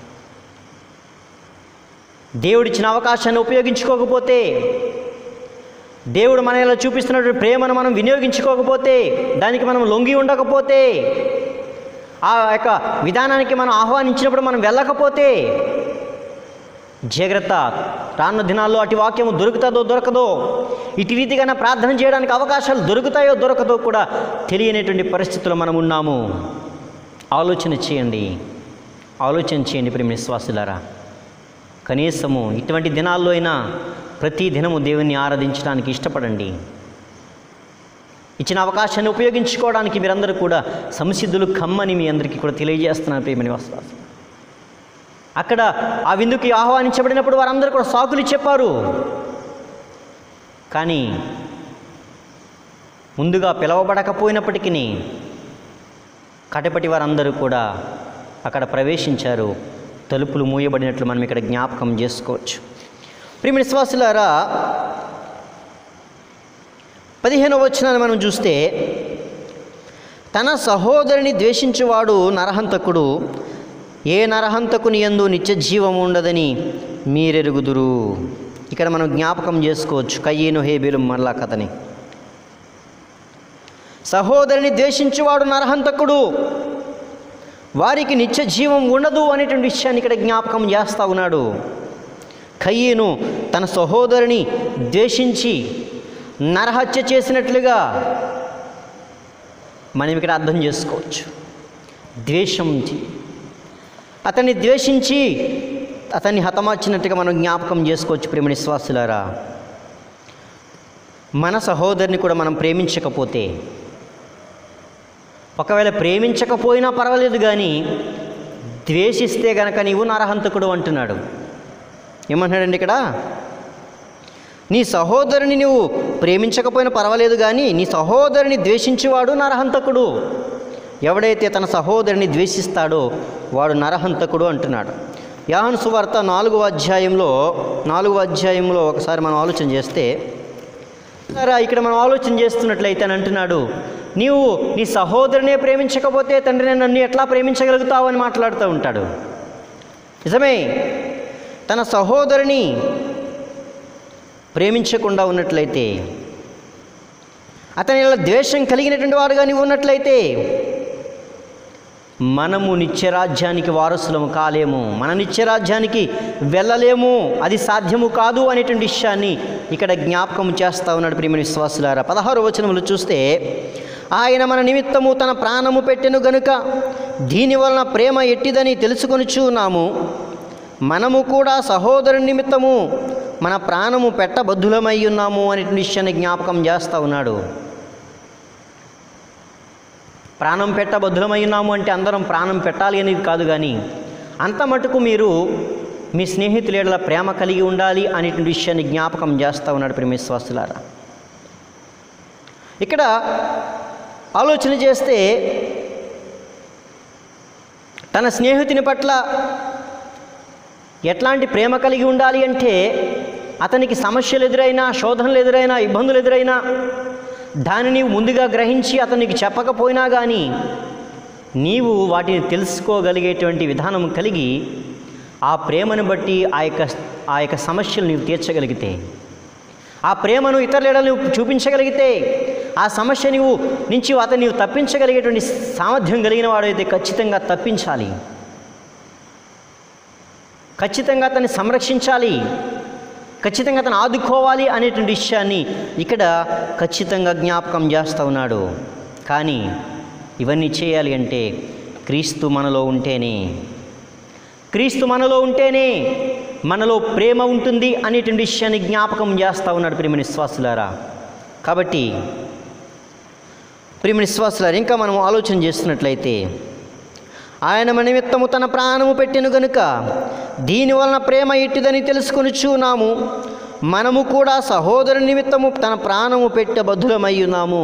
దేవుడిచ్చిన అవకాశాన్ని ఉపయోగించుకోకపోతే, దేవుడు మన ఇలా చూపిస్తున్నటువంటి ప్రేమను మనం వినియోగించుకోకపోతే, దానికి మనం లొంగి ఉండకపోతే, ఆ యొక్క విధానానికి మనం ఆహ్వానించినప్పుడు మనం వెళ్ళకపోతే, జాగ్రత్త, రానున్న దినాల్లో అటు వాక్యము దొరుకుతుందో దొరకదో, ఇటు రీతిగా ప్రార్థన చేయడానికి అవకాశాలు దొరుకుతాయో దొరకదో కూడా తెలియనటువంటి పరిస్థితుల్లో మనం ఉన్నాము. ఆలోచన చేయండి, ఆలోచన చేయండి ప్రేమ విశ్వాసులారా. కనీసము ఇటువంటి దినాల్లో అయినా ప్రతి దినము దేవుణ్ణి ఆరాధించడానికి ఇష్టపడండి. ఇచ్చిన అవకాశాన్ని ఉపయోగించుకోవడానికి మీరందరూ కూడా సంసిద్ధులు కమ్మని మీ అందరికీ కూడా తెలియజేస్తున్నాను ప్రేమని విశ్వాసం. అక్కడ ఆ విందుకి ఆహ్వానించబడినప్పుడు వారందరూ కూడా సాకులు చెప్పారు. కానీ ముందుగా పిలవబడకపోయినప్పటికీ కటపటి వారందరూ కూడా అక్కడ ప్రవేశించారు. తలుపులు మూయబడినట్లు మనం ఇక్కడ జ్ఞాపకం చేసుకోవచ్చు. ప్రియ విశ్వాసులారా, పదిహేనవ వచనాన్ని మనం చూస్తే, తన సహోదరుని ద్వేషించువాడు నరహంతకుడు, ఏ నరహంతకుని యందు నిత్య జీవం ఉండదని మీరెరుగుదురు. ఇక్కడ మనం జ్ఞాపకం చేసుకోవచ్చు కయ్యేను హేబేలు మరలా కథని. సహోదరుని ద్వేషించువాడు నరహంతకుడు, వారికి నిత్య జీవం ఉండదు అనేటువంటి విషయాన్ని ఇక్కడ జ్ఞాపకం చేస్తూ ఉన్నాడు. కయ్యేను తన సహోదరుని ద్వేషించి నరహత్య చేసినట్లుగా మనం ఇక్కడ అర్థం చేసుకోవచ్చు. ద్వేషం, అతన్ని ద్వేషించి అతన్ని హతమార్చినట్టుగా మనం జ్ఞాపకం చేసుకోవచ్చు. ప్రేమ విశ్వాసులారా, మన సహోదరుని కూడా మనం ప్రేమించకపోతే, ఒకవేళ ప్రేమించకపోయినా పర్వాలేదు, కానీ ద్వేషిస్తే గనక నీవు నరహంతకుడు అంటున్నాడు. ఏమంటున్నాడండి ఇక్కడ? నీ సహోదరుని నువ్వు ప్రేమించకపోయినా పర్వాలేదు, కానీ నీ సహోదరుని ద్వేషించేవాడు నరహంతకుడు. ఎవడైతే తన సహోదరుని ద్వేషిస్తాడో వాడు నరహంతకుడు అంటున్నాడు. యోహాను సువార్త నాలుగవ అధ్యాయంలో నాలుగవ అధ్యాయంలో ఒకసారి మనం ఆలోచన చేస్తే, ఇక్కడ మనం ఆలోచన చేస్తున్నట్లయితే అని అంటున్నాడు, నీవు నీ సహోదరునే ప్రేమించకపోతే తండ్రి నన్ను ఎట్లా ప్రేమించగలుగుతావు అని మాట్లాడుతూ ఉంటాడు. నిజమే, తన సహోదరుని ప్రేమించకుండా ఉన్నట్లయితే, అతని ఇలా ద్వేషం కలిగినటువంటి వాడుగా నీవు ఉన్నట్లయితే, మనము నిత్యరాజ్యానికి వారసులము కాలేము, మన నిత్యరాజ్యానికి వెళ్ళలేము, అది సాధ్యము కాదు అనేటువంటి విషయాన్ని ఇక్కడ జ్ఞాపకం చేస్తూ ఉన్నాడు. ప్రియమైన విశ్వాసులారా, పదహారు వచనములు చూస్తే, ఆయన మన నిమిత్తము తన ప్రాణము పెట్టెను గనుక దీని వలన ప్రేమ ఎట్టిదని తెలుసుకొనుచున్నాము. మనము కూడా సహోదరుని నిమిత్తము మన ప్రాణము పెట్టబద్ధులమై ఉన్నాము అనేటువంటి విషయాన్ని జ్ఞాపకం చేస్తూ ఉన్నాడు. ప్రాణం పెట్టబద్ధులమై ఉన్నాము అంటే అందరం ప్రాణం పెట్టాలి అనేది కాదు, కానీ అంత మటుకు మీరు మీ స్నేహితుల ప్రేమ కలిగి ఉండాలి అనేటువంటి విషయాన్ని జ్ఞాపకం చేస్తూ ఉన్నాడు. ప్రియమైన విశ్వాసులారా, ఇక్కడ ఆలోచన చేస్తే తన స్నేహితుని పట్ల ఎట్లాంటి ప్రేమ కలిగి ఉండాలి అంటే, అతనికి సమస్యలు ఎదురైనా, శోధనలు ఎదురైనా, ఇబ్బందులు ఎదురైనా దానిని ముందుగా గ్రహించి అతనికి చెప్పకపోయినా కానీ నీవు వాటిని తెలుసుకోగలిగేటువంటి విధానం కలిగి ఆ ప్రేమను బట్టి ఆ యొక్క ఆ యొక్క సమస్యలు నీవు తీర్చగలిగితే, ఆ ప్రేమను ఇతరుల నువ్వు చూపించగలిగితే, ఆ సమస్య నీవు నుంచి అతను నీవు తప్పించగలిగేటువంటి సామర్థ్యం కలిగిన వాడైతే ఖచ్చితంగా తప్పించాలి, ఖచ్చితంగా అతన్ని సంరక్షించాలి, ఖచ్చితంగా అతను ఆదుకోవాలి అనేటువంటి విషయాన్ని ఇక్కడ ఖచ్చితంగా జ్ఞాపకం చేస్తూ ఉన్నాడు. కానీ ఇవన్నీ చేయాలి అంటే క్రీస్తు మనలో ఉంటేనే, క్రీస్తు మనలో ఉంటేనే మనలో ప్రేమ ఉంటుంది అనేటువంటి విషయాన్ని జ్ఞాపకం చేస్తూ ఉన్నాడు ప్రియమైన విశ్వాసులారా. కాబట్టి ప్రియమైన విశ్వాసులారా, ఇంకా మనం ఆలోచన చేస్తున్నట్లయితే, ఆయన మన నిమిత్తము తన ప్రాణము పెట్టెను గనుక దీనివలన ప్రేమ ఎట్టిదని తెలుసుకొనుచున్నాము, మనము కూడా సహోదరుని నిమిత్తము తన ప్రాణము పెట్ట బద్ధులమై ఉన్నాము.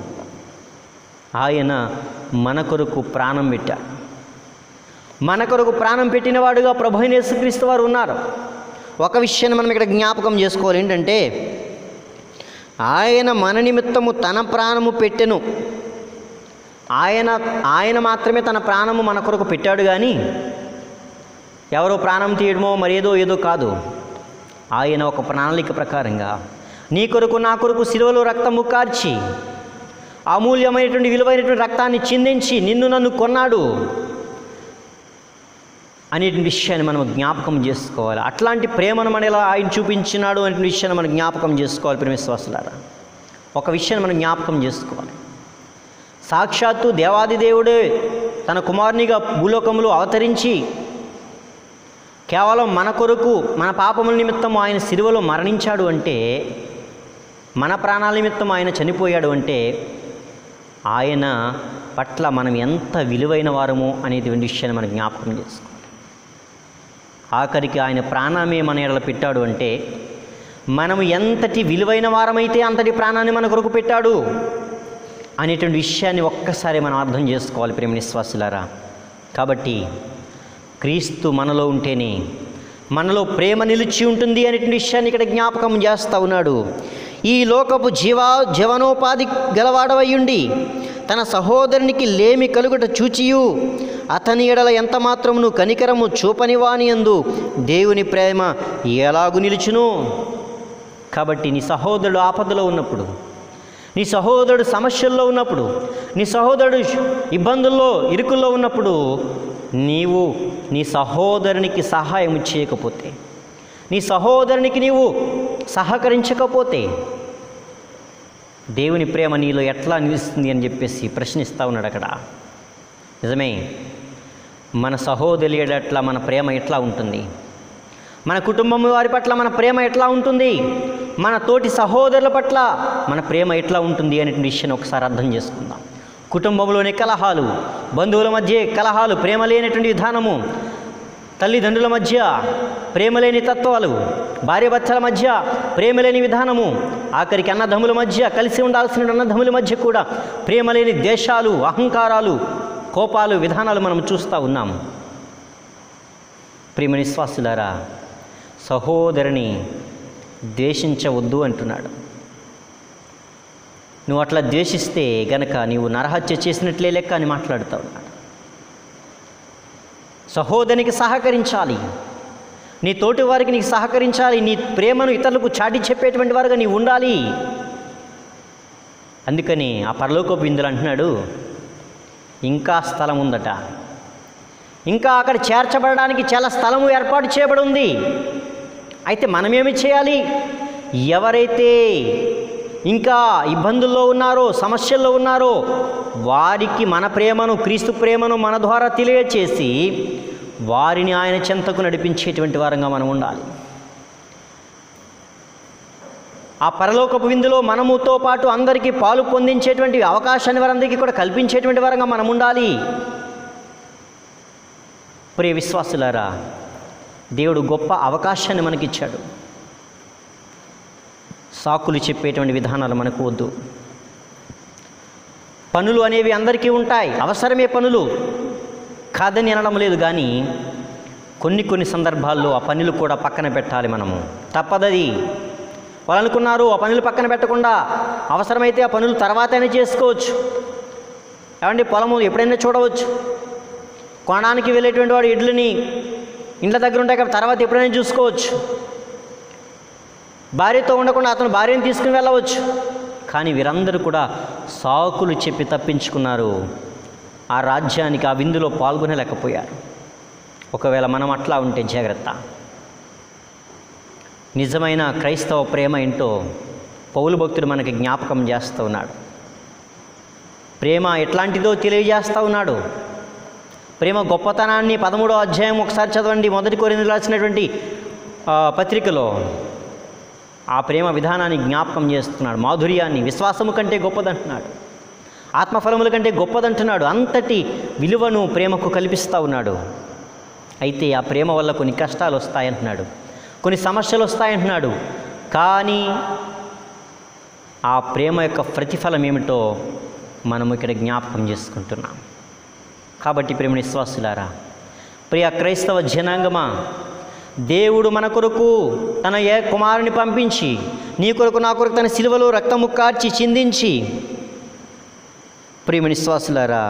ఆయన మన కొరకు ప్రాణం పెట్టాడు. మన కొరకు ప్రాణం పెట్టినవాడుగా ప్రభువైన యేసుక్రీస్తు వారు ఉన్నారు. ఒక విషయాన్ని మనం ఇక్కడ జ్ఞాపకం చేసుకోవాలి, ఏంటంటే ఆయన మన నిమిత్తము తన ప్రాణము పెట్టెను. ఆయన ఆయన మాత్రమే తన ప్రాణము మన కొరకు పెట్టాడు, కానీ ఎవరో ప్రాణం తీయడమో మరేదో ఏదో కాదు. ఆయన ఒక ప్రణాళిక ప్రకారంగా నీ కొరకు నా కొరకు శిలువలో రక్తము కార్చి అమూల్యమైనటువంటి విలువైనటువంటి రక్తాన్ని చిందించి నిన్ను నన్ను కొన్నాడు అనే విషయాన్ని మనం జ్ఞాపకం చేసుకోవాలి. అట్లాంటి ప్రేమను మన ఎలా ఆయన చూపించినాడు అనే విషయాన్ని మనం జ్ఞాపకం చేసుకోవాలి ప్రియమైన విశ్వాసులారా. ఒక విషయాన్ని మనం జ్ఞాపకం చేసుకోవాలి. సాక్షాత్తు దేవాది దేవుడే తన కుమారునిగా భూలోకములో అవతరించి కేవలం మన కొరకు మన పాపముల నిమిత్తం ఆయన శిలువలో మరణించాడు అంటే, మన ప్రాణాల నిమిత్తం ఆయన చనిపోయాడు అంటే, ఆయన పట్ల మనం ఎంత విలువైన వారమో అనేది విషయాన్ని మనం జ్ఞాపకం చేసుకోవాలి. ఆఖరికి ఆయన ప్రాణమే మన ఎడల పెట్టాడు అంటే, మనము ఎంతటి విలువైన వారమైతే అంతటి ప్రాణాన్ని మన కొరకు పెట్టాడు అనేటువంటి విషయాన్ని ఒక్కసారి మనం అర్థం చేసుకోవాలి ప్రేమ విశ్వాసులారా. కాబట్టి క్రీస్తు మనలో ఉంటేనే మనలో ప్రేమ నిలిచి ఉంటుంది అనేటువంటి విషయాన్ని ఇక్కడ జ్ఞాపకం చేస్తూ ఉన్నాడు. ఈ లోకపు జీవా జీవనోపాధి గలవాడవయ్యుండి తన సహోదరునికి లేమి కలుగుట చూచియు అతని ఎడల ఎంత మాత్రమును కనికరము చూపని వాని యందు దేవుని ప్రేమ ఎలాగు నిలుచును. కాబట్టి నీ సహోదరుడు ఆపదలో ఉన్నప్పుడు, నీ సహోదరుడు సమస్యల్లో ఉన్నప్పుడు, నీ సహోదరుడు ఇబ్బందుల్లో ఇరుకుల్లో ఉన్నప్పుడు, నీవు నీ సహోదరునికి సహాయం చేయకపోతే, నీ సహోదరునికి నీవు సహకరించకపోతే దేవుని ప్రేమ నీలో ఎట్లా నిలుస్తుంది అని చెప్పేసి ప్రశ్నిస్తూ ఉన్నాడు అక్కడ. నిజమే, మన సహోదరుల ఎట్లా మన ప్రేమ ఎట్లా ఉంటుంది, మన కుటుంబం వారి పట్ల మన ప్రేమ ఎట్లా ఉంటుంది, మన తోటి సహోదరుల పట్ల మన ప్రేమ ఎట్లా ఉంటుంది అనే విషయాన్ని ఒకసారి అర్థం చేసుకుందాం. కుటుంబంలోని కలహాలు, బంధువుల మధ్య కలహాలు, ప్రేమ లేనటువంటి విధానము, తల్లిదండ్రుల మధ్య ప్రేమ లేని తత్వాలు, భార్యాభర్తల మధ్య ప్రేమ లేని విధానము, ఆఖరికి అన్నదమ్ముల మధ్య కలిసి ఉండాల్సిన అన్నదమ్ముల మధ్య కూడా ప్రేమ లేని ద్వేషాలు, అహంకారాలు, కోపాలు, విధానాలు మనం చూస్తూ ఉన్నాము. ప్రేమ విశ్వాసులారా, సహోదరుని ద్వేషించవద్దు అంటున్నాడు. నువ్వు అట్లా ద్వేషిస్తే గనక నీవు నరహత్య చేసినట్లే లెక్క అని మాట్లాడుతూ ఉన్నాడు. సహోదరునికి సహకరించాలి, నీ తోటి వారికి నీకు సహకరించాలి, నీ ప్రేమను ఇతరులకు చాటి చెప్పేటువంటి వారుగా నీవు ఉండాలి. అందుకని ఆ పరలోకపు విందులు అంటున్నాడు, ఇంకా స్థలం ఉందట, ఇంకా అక్కడ చేర్చబడడానికి చాలా స్థలము ఏర్పాటు చేయబడి ఉంది. అయితే మనమేమి చేయాలి? ఎవరైతే ఇంకా ఇబ్బందుల్లో ఉన్నారో, సమస్యల్లో ఉన్నారో వారికి మన ప్రేమను, క్రీస్తు ప్రేమను మన ద్వారా తెలియచేసి వారిని ఆయన చెంతకు నడిపించేటువంటి వారంగా మనం ఉండాలి. ఆ పరలోకపు విందులో మనముతో పాటు అందరికీ పాలు పొందించేటువంటి అవకాశాన్ని వారందరికీ కూడా కల్పించేటువంటి వారంగా మనం ఉండాలి. ప్రియ విశ్వాసులారా, దేవుడు గొప్ప అవకాశాన్ని మనకిచ్చాడు. సాకులు చెప్పేటువంటి విధానాలు మనకు వద్దు. పనులు అనేవి అందరికీ ఉంటాయి, అవసరమే పనులు, కాదని అనడం లేదు. కానీ కొన్ని కొన్ని సందర్భాల్లో ఆ పనులు కూడా పక్కన పెట్టాలి. మనము తప్పదది. వాళ్ళు అనుకున్నారు ఆ పనులు పక్కన పెట్టకుండా అవసరమైతే ఆ పనులు తర్వాతనే చేసుకోవచ్చు. ఏమంటే పొలము ఎప్పుడైనా చూడవచ్చు. కొనడానికి వెళ్ళేటువంటి వాడు ఎడ్లని ఇంట్లో దగ్గర ఉంటాయి కాబట్టి తర్వాత ఎప్పుడైనా చూసుకోవచ్చు. భార్యతో ఉండకుండా అతను భార్యను తీసుకుని వెళ్ళవచ్చు. కానీ వీరందరూ కూడా సాకులు చెప్పి తప్పించుకున్నారు. ఆ రాజ్యానికి ఆ విందులో పాల్గొనలేకపోయారు. ఒకవేళ మనం అట్లా ఉంటే జాగ్రత్త. నిజమైన క్రైస్తవ ప్రేమ ఏంటో పౌలు భక్తుడు మనకి జ్ఞాపకం చేస్తూ ఉన్నాడు. ప్రేమ ఎట్లాంటిదో తెలియజేస్తూ ఉన్నాడు. ప్రేమ గొప్పతనాన్ని పదమూడో అధ్యాయం ఒకసారి చదవండి. మొదటి కొరింథీయులకు రాసినటువంటి పత్రికలో ఆ ప్రేమ విధానాన్ని జ్ఞాపకం చేస్తున్నాడు. మాధుర్యాన్ని విశ్వాసము కంటే గొప్పదంటున్నాడు, ఆత్మఫలముల కంటే గొప్పదంటున్నాడు. అంతటి విలువను ప్రేమకు కల్పిస్తూ ఉన్నాడు. అయితే ఆ ప్రేమ వల్ల కొన్ని కష్టాలు వస్తాయంటున్నాడు, కొన్ని సమస్యలు వస్తాయంటున్నాడు. కానీ ఆ ప్రేమ యొక్క ప్రతిఫలం ఏమిటో మనం ఇక్కడ జ్ఞాపకం చేసుకుంటున్నాం. కాబట్టి ప్రేమ విశ్వాసులారా, ప్రియ క్రైస్తవ జనాంగమా, దేవుడు మన కొరకు తన ఏ కుమారుని పంపించి నీ కొరకు నా కొరకు తన సిలువలో రక్తము కార్చి చిందించి, ప్రియ విశ్వాసులారా,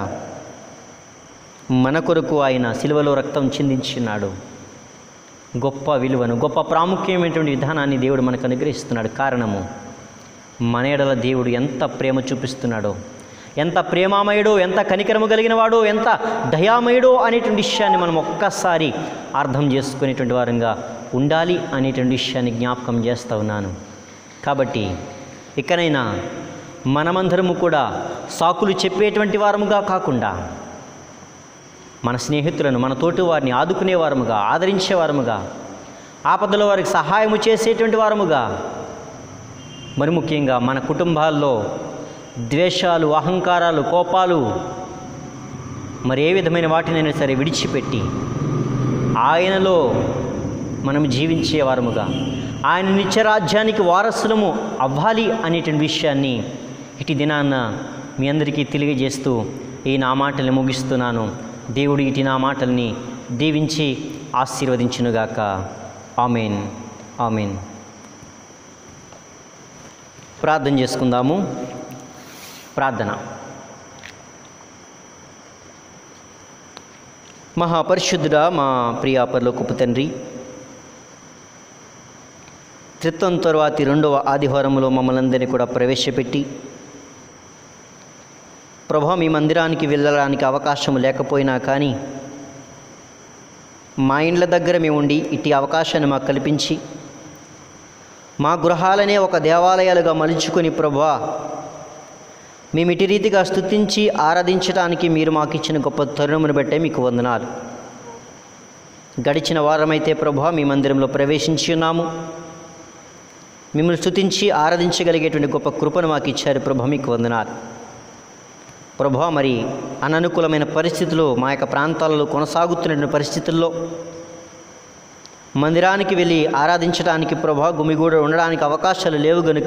మన కొరకు ఆయన సిలువలో రక్తం చిందించున్నాడు. గొప్ప విలువను, గొప్ప ప్రాముఖ్యమైనటువంటి విధానాన్ని దేవుడు మనకు అనుగ్రహిస్తున్నాడు. కారణము మన ఎడల దేవుడు ఎంత ప్రేమ చూపిస్తున్నాడో, ఎంత ప్రేమామయుడో, ఎంత కనికరము కలిగిన వాడో, ఎంత దయామయుడో అనేటువంటి విషయాన్ని మనం ఒక్కసారి అర్థం చేసుకునేటువంటి వారంగా ఉండాలి అనేటువంటి విషయాన్ని జ్ఞాపకం చేస్తూ ఉన్నాను. కాబట్టి ఇకనైనా మనమందరము కూడా సాకులు చెప్పేటువంటి వారముగా కాకుండా మన స్నేహితులను, మన తోటి వారిని ఆదుకునే వారముగా, ఆదరించే వారముగా, ఆపదలో వారికి సహాయము చేసేటువంటి వారముగా, మరి ముఖ్యంగా మన కుటుంబాల్లో ద్వేషాలు, అహంకారాలు, కోపాలు, మరి ఏ విధమైన వాటినైనా సరే విడిచిపెట్టి ఆయనలో మనం జీవించే వారముగా, ఆయన నిత్యరాజ్యానికి వారసులము అవ్వాలి అనేటువంటి విషయాన్ని ఇటు దినాన్న మీ అందరికీ తెలియజేస్తూ ఈ నా మాటల్ని ముగిస్తున్నాను. దేవుడు ఇటు నా మాటల్ని దీవించి ఆశీర్వదించునుగాక. ఆమేన్, ఆమేన్. ప్రార్థన చేసుకుందాము. ప్రార్థన. మహాపరిశుద్ధుడా, మా ప్రియ పరలోకపు తండ్రి, త్రిత్వం తరువాతి రెండవ ఆదివారంలో మమ్మల్ని అందరినీ కూడా ప్రవేశపెట్టి, ప్రభా, మీ మందిరానికి వెళ్ళడానికి అవకాశం లేకపోయినా కానీ మా ఇండ్ల దగ్గర మేము ఉండి ఇట్టి అవకాశాన్ని మాకు కల్పించి, మా గృహాలనే ఒక దేవాలయాలుగా మలుచుకొని ప్రభా, మేము ఇటు రీతిగా స్తుతించి ఆరాధించడానికి మీరు మాకు ఇచ్చిన గొప్ప తరుణమును బట్టే మీకు వందనాలు. గడిచిన వారమైతే ప్రభా మీ మందిరంలో ప్రవేశించి ఉన్నాము. మిమ్మల్ని స్తుతించి ఆరాధించగలిగేటువంటి గొప్ప కృపను మాకు ఇచ్చారు ప్రభా, మీకు వందనాలు. ప్రభా, మరి అననుకూలమైన పరిస్థితులు మా యొక్క ప్రాంతాలలో కొనసాగుతున్న పరిస్థితుల్లో మందిరానికి వెళ్ళి ఆరాధించడానికి ప్రభా గుమిగూడ ఉండడానికి అవకాశాలు లేవు గనుక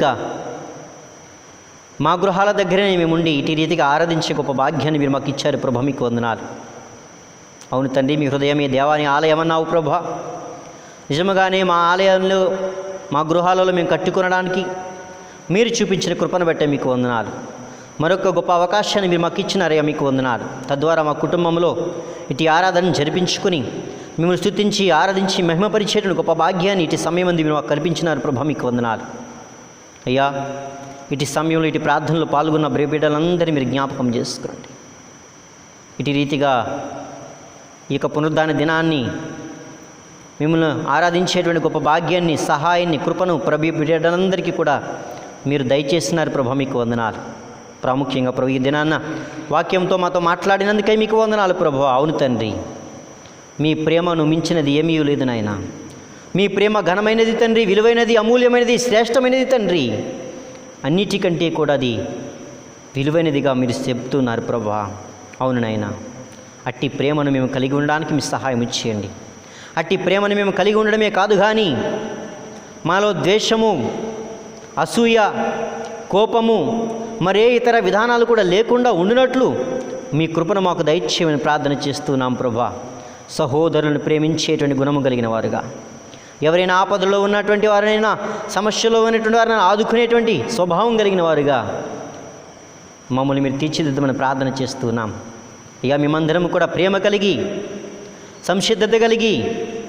మా గృహాల దగ్గరనే మేముండి ఇటు రీతిగా ఆరాధించే గొప్ప భాగ్యాన్ని మీరు మాకు ఇచ్చారు ప్రభా, మీకు వందనాలు. అవును తండ్రి, మీ హృదయమే దేవాని ఆలయం అన్నావు ప్రభా. నిజముగానే మా ఆలయంలో, మా గృహాలలో మేము కట్టుకొనడానికి మీరు చూపించిన కృపను బట్టే మీకు వందనాలు. మరొక గొప్ప అవకాశాన్ని మీరు మాకు ఇచ్చినారయ్యా, మీకు వందనాలు. తద్వారా మా కుటుంబంలో ఇటు ఆరాధన జరిపించుకుని మిమ్మల్ని స్తుతించి ఆరాధించి మహిమపరిచేటువంటి గొప్ప భాగ్యాన్ని ఇటు సమయం అంది మీరు మాకు కల్పించినారు ప్రభా, మీకు వందనాలు. అయ్యా, ఇటు సమయంలో ఇటు ప్రార్థనలో పాల్గొన్న బిడ్డలందరినీ మీరు జ్ఞాపకం చేసుకోండి. ఇటు రీతిగా ఈ యొక్క పునరుద్ధాన దినాన్ని మిమ్మల్ని ఆరాధించేటువంటి గొప్ప భాగ్యాన్ని, సహాయాన్ని, కృపను ప్రభు బిడ్డలందరికీ కూడా మీరు దయచేసినారు ప్రభా, మీకు వందనాలు. ప్రాముఖ్యంగా ప్రభు ఈ దినాన్న వాక్యంతో మాతో మాట్లాడినందుకై మీకు వందనాలు ప్రభు. అవును తండ్రి, మీ ప్రేమను మించినది ఏమీ లేదు నాయన. మీ ప్రేమ ఘనమైనది తండ్రి, విలువైనది, అమూల్యమైనది, శ్రేష్టమైనది తండ్రి. అన్నిటికంటే కూడా అది విలువైనదిగా మీరు చెప్తున్నారు ప్రభా. అవును నాయన, అట్టి ప్రేమను మేము కలిగి ఉండడానికి మీ సహాయం ఇచ్చేయండి. అట్టి ప్రేమను మేము కలిగి ఉండడమే కాదు కానీ మాలో ద్వేషము, అసూయ, కోపము, మరే ఇతర విధానాలు కూడా లేకుండా ఉండినట్లు మీ కృపను మాకు దయచేయమని ప్రార్థన చేస్తున్నాం ప్రభా. సహోదరులను ప్రేమించేటువంటి గుణము కలిగిన వారుగా, ఎవరైనా ఆపదలో ఉన్నటువంటి వారైనా, సమస్యలో ఉన్నటువంటి వారిని ఆదుకునేటువంటి స్వభావం కలిగిన వారుగా మమ్మల్ని మీరు తీర్చిదిద్దమని ప్రార్థన చేస్తున్నాం. ఇక మేమందరం కూడా ప్రేమ కలిగి, సంసిద్ధత కలిగి,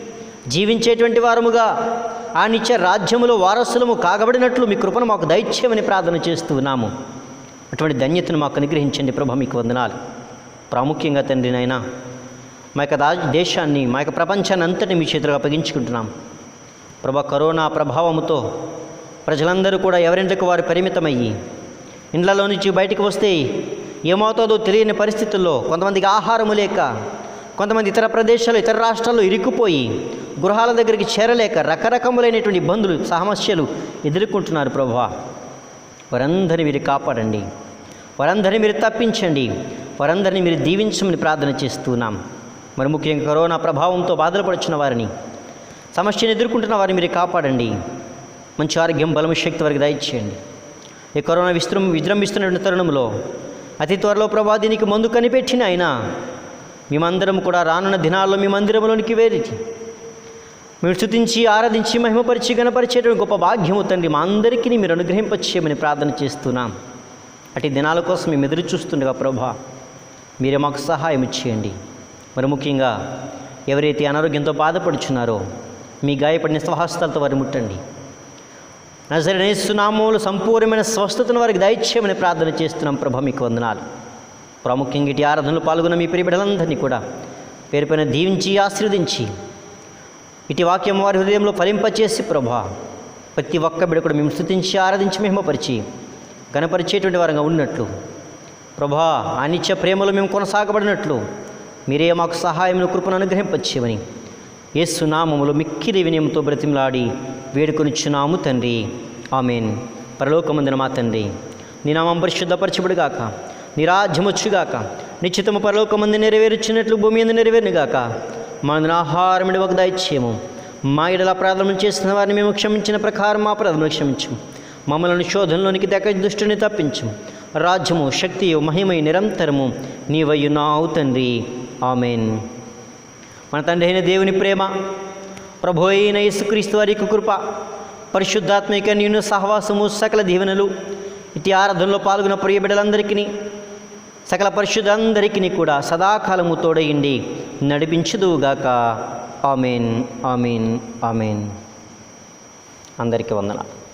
జీవించేటువంటి వారముగా ఆ నిత్య రాజ్యములో వారసులము కాగబడినట్లు మీ కృపను మాకు దైత్యమని ప్రార్థన చేస్తూ ఉన్నాము. అటువంటి ధన్యతను మాకు అనుగ్రహించండి ప్రభా, మీకు వందనాలు. ప్రాముఖ్యంగా తండ్రి నాయనా, మా యొక్క దా దేశాన్ని మా యొక్క ప్రపంచాన్ని అంతటి మీ చేతులుగా అప్పగించుకుంటున్నాం ప్రభా. కరోనా ప్రభావముతో ప్రజలందరూ కూడా ఎవరింటికి వారు పరిమితమయ్యి ఇండ్లలో నుంచి బయటకు వస్తే ఏమవుతుందో తెలియని పరిస్థితుల్లో, కొంతమందికి ఆహారము లేక, కొంతమంది ఇతర ప్రదేశాలు ఇతర రాష్ట్రాల్లో ఇరుక్కుపోయి గృహాల దగ్గరికి చేరలేక రకరకములైనటువంటి ఇబ్బందులు సమస్యలు ఎదుర్కొంటున్నారు ప్రభువా. వారందరినీ మీరు కాపాడండి, వారందరినీ మీరు తప్పించండి, వారందరినీ మీరు దీవించమని ప్రార్థన చేస్తున్నాం. మరి ముఖ్యంగా కరోనా ప్రభావంతో బాధలు పడుచున్న వారిని, సమస్యను ఎదుర్కొంటున్న వారిని మీరు కాపాడండి. మంచి ఆరోగ్యం, బలము, శక్తి వారికి దయచేయండి. ఈ కరోనా విస్తృ విజృంభిస్తున్నటువంటి తరుణంలో అతి త్వరలో ప్రభా దీనికి మందు కనిపెట్టిన అయినా మేమందరం కూడా రానున్న దినాల్లో మీ మందిరంలోనికి వేరి మీరు స్తుతించి ఆరాధించి మహిమపరిచి గణపరిచేటువంటి గొప్ప భాగ్యము తండ్రి మా అందరికీ మీరు అనుగ్రహింపచేయమని ప్రార్థన చేస్తున్నాం. అటు దినాల కోసం మేము ఎదురు చూస్తుండగా ప్రభా మీరే మాకు సహాయం చేయండి. మరి ముఖ్యంగా ఎవరైతే అనారోగ్యంతో బాధపడుచున్నారో మీ గాయపడిన స్వహస్తాలతో వారిని ముట్టండి. నజరేయుడైన యేసు నామములో సంపూర్ణమైన స్వస్థతను వారికి దయచేయమని ప్రార్థన చేస్తున్నాం ప్రభా, మీకు వందనాలు. ప్రాముఖ్యంగా ఇటు ఆరాధనలు పాల్గొన్న మీ ప్రియబిడ్డలందరినీ కూడా పేరు పైన దీవించి ఆశీర్వదించి ఇటు వాక్యం వారి హృదయంలో ఫలింపచేసి ప్రభా ప్రతి ఒక్క బిడ్డ కూడా మేము స్తుతించి ఆరాధించి మహిమపరిచి గణపరిచేటువంటి వారంగా ఉన్నట్లు ప్రభా ఆ నిత్య ప్రేమలో మేము కొనసాగబడినట్లు మీరే మాకు సహాయం కృపను అనుగ్రహింపచేయమని యేసు నామములో మిక్కిలి వినయంతో బ్రతిమలాడి వేడుకొనిచున్నాము తండ్రి, ఆమేన్. పరలోకమందున మా తండ్రి, నీ నామం పరిశుద్ధపరచబడుగాక, నీ రాజ్యం వచ్చుగాక, నిశ్చితము పరలోకమందు నెరవేర్చినట్లు భూమి అందు నెరవేరునుగాక. మా ఆహారం ఒక దయచేయము, మా ఎడల అపరాధములు చేసిన వారిని మేము క్షమించిన ప్రకారం మా అపరాధములు క్షమించు, మమ్మల్ని శోధనలోనికి దక్క దుష్టుని తప్పించు. రాజ్యము, శక్తియు, మహిమయు నిరంతరము నీవయ్యున్నావు తండ్రి, ఆమేన్. మన తండ్రి అయిన దేవుని ప్రేమ, ప్రభు అయిన యేసుక్రీస్తు వారి యొక్క కృప, పరిశుద్ధాత్మిక నీను సహవాసము, సకల దీవెనలు ఇటు ఆరాధనలో పాల్గొన్న ప్రియ బిడ్డలందరికీ, సకల పరిశుద్ధందరికీ కూడా సదాకాలము తోడయిండి నడిపించుదువుగాక. ఆమేన్, ఆమేన్, ఆమేన్. అందరికీ వందనాలు.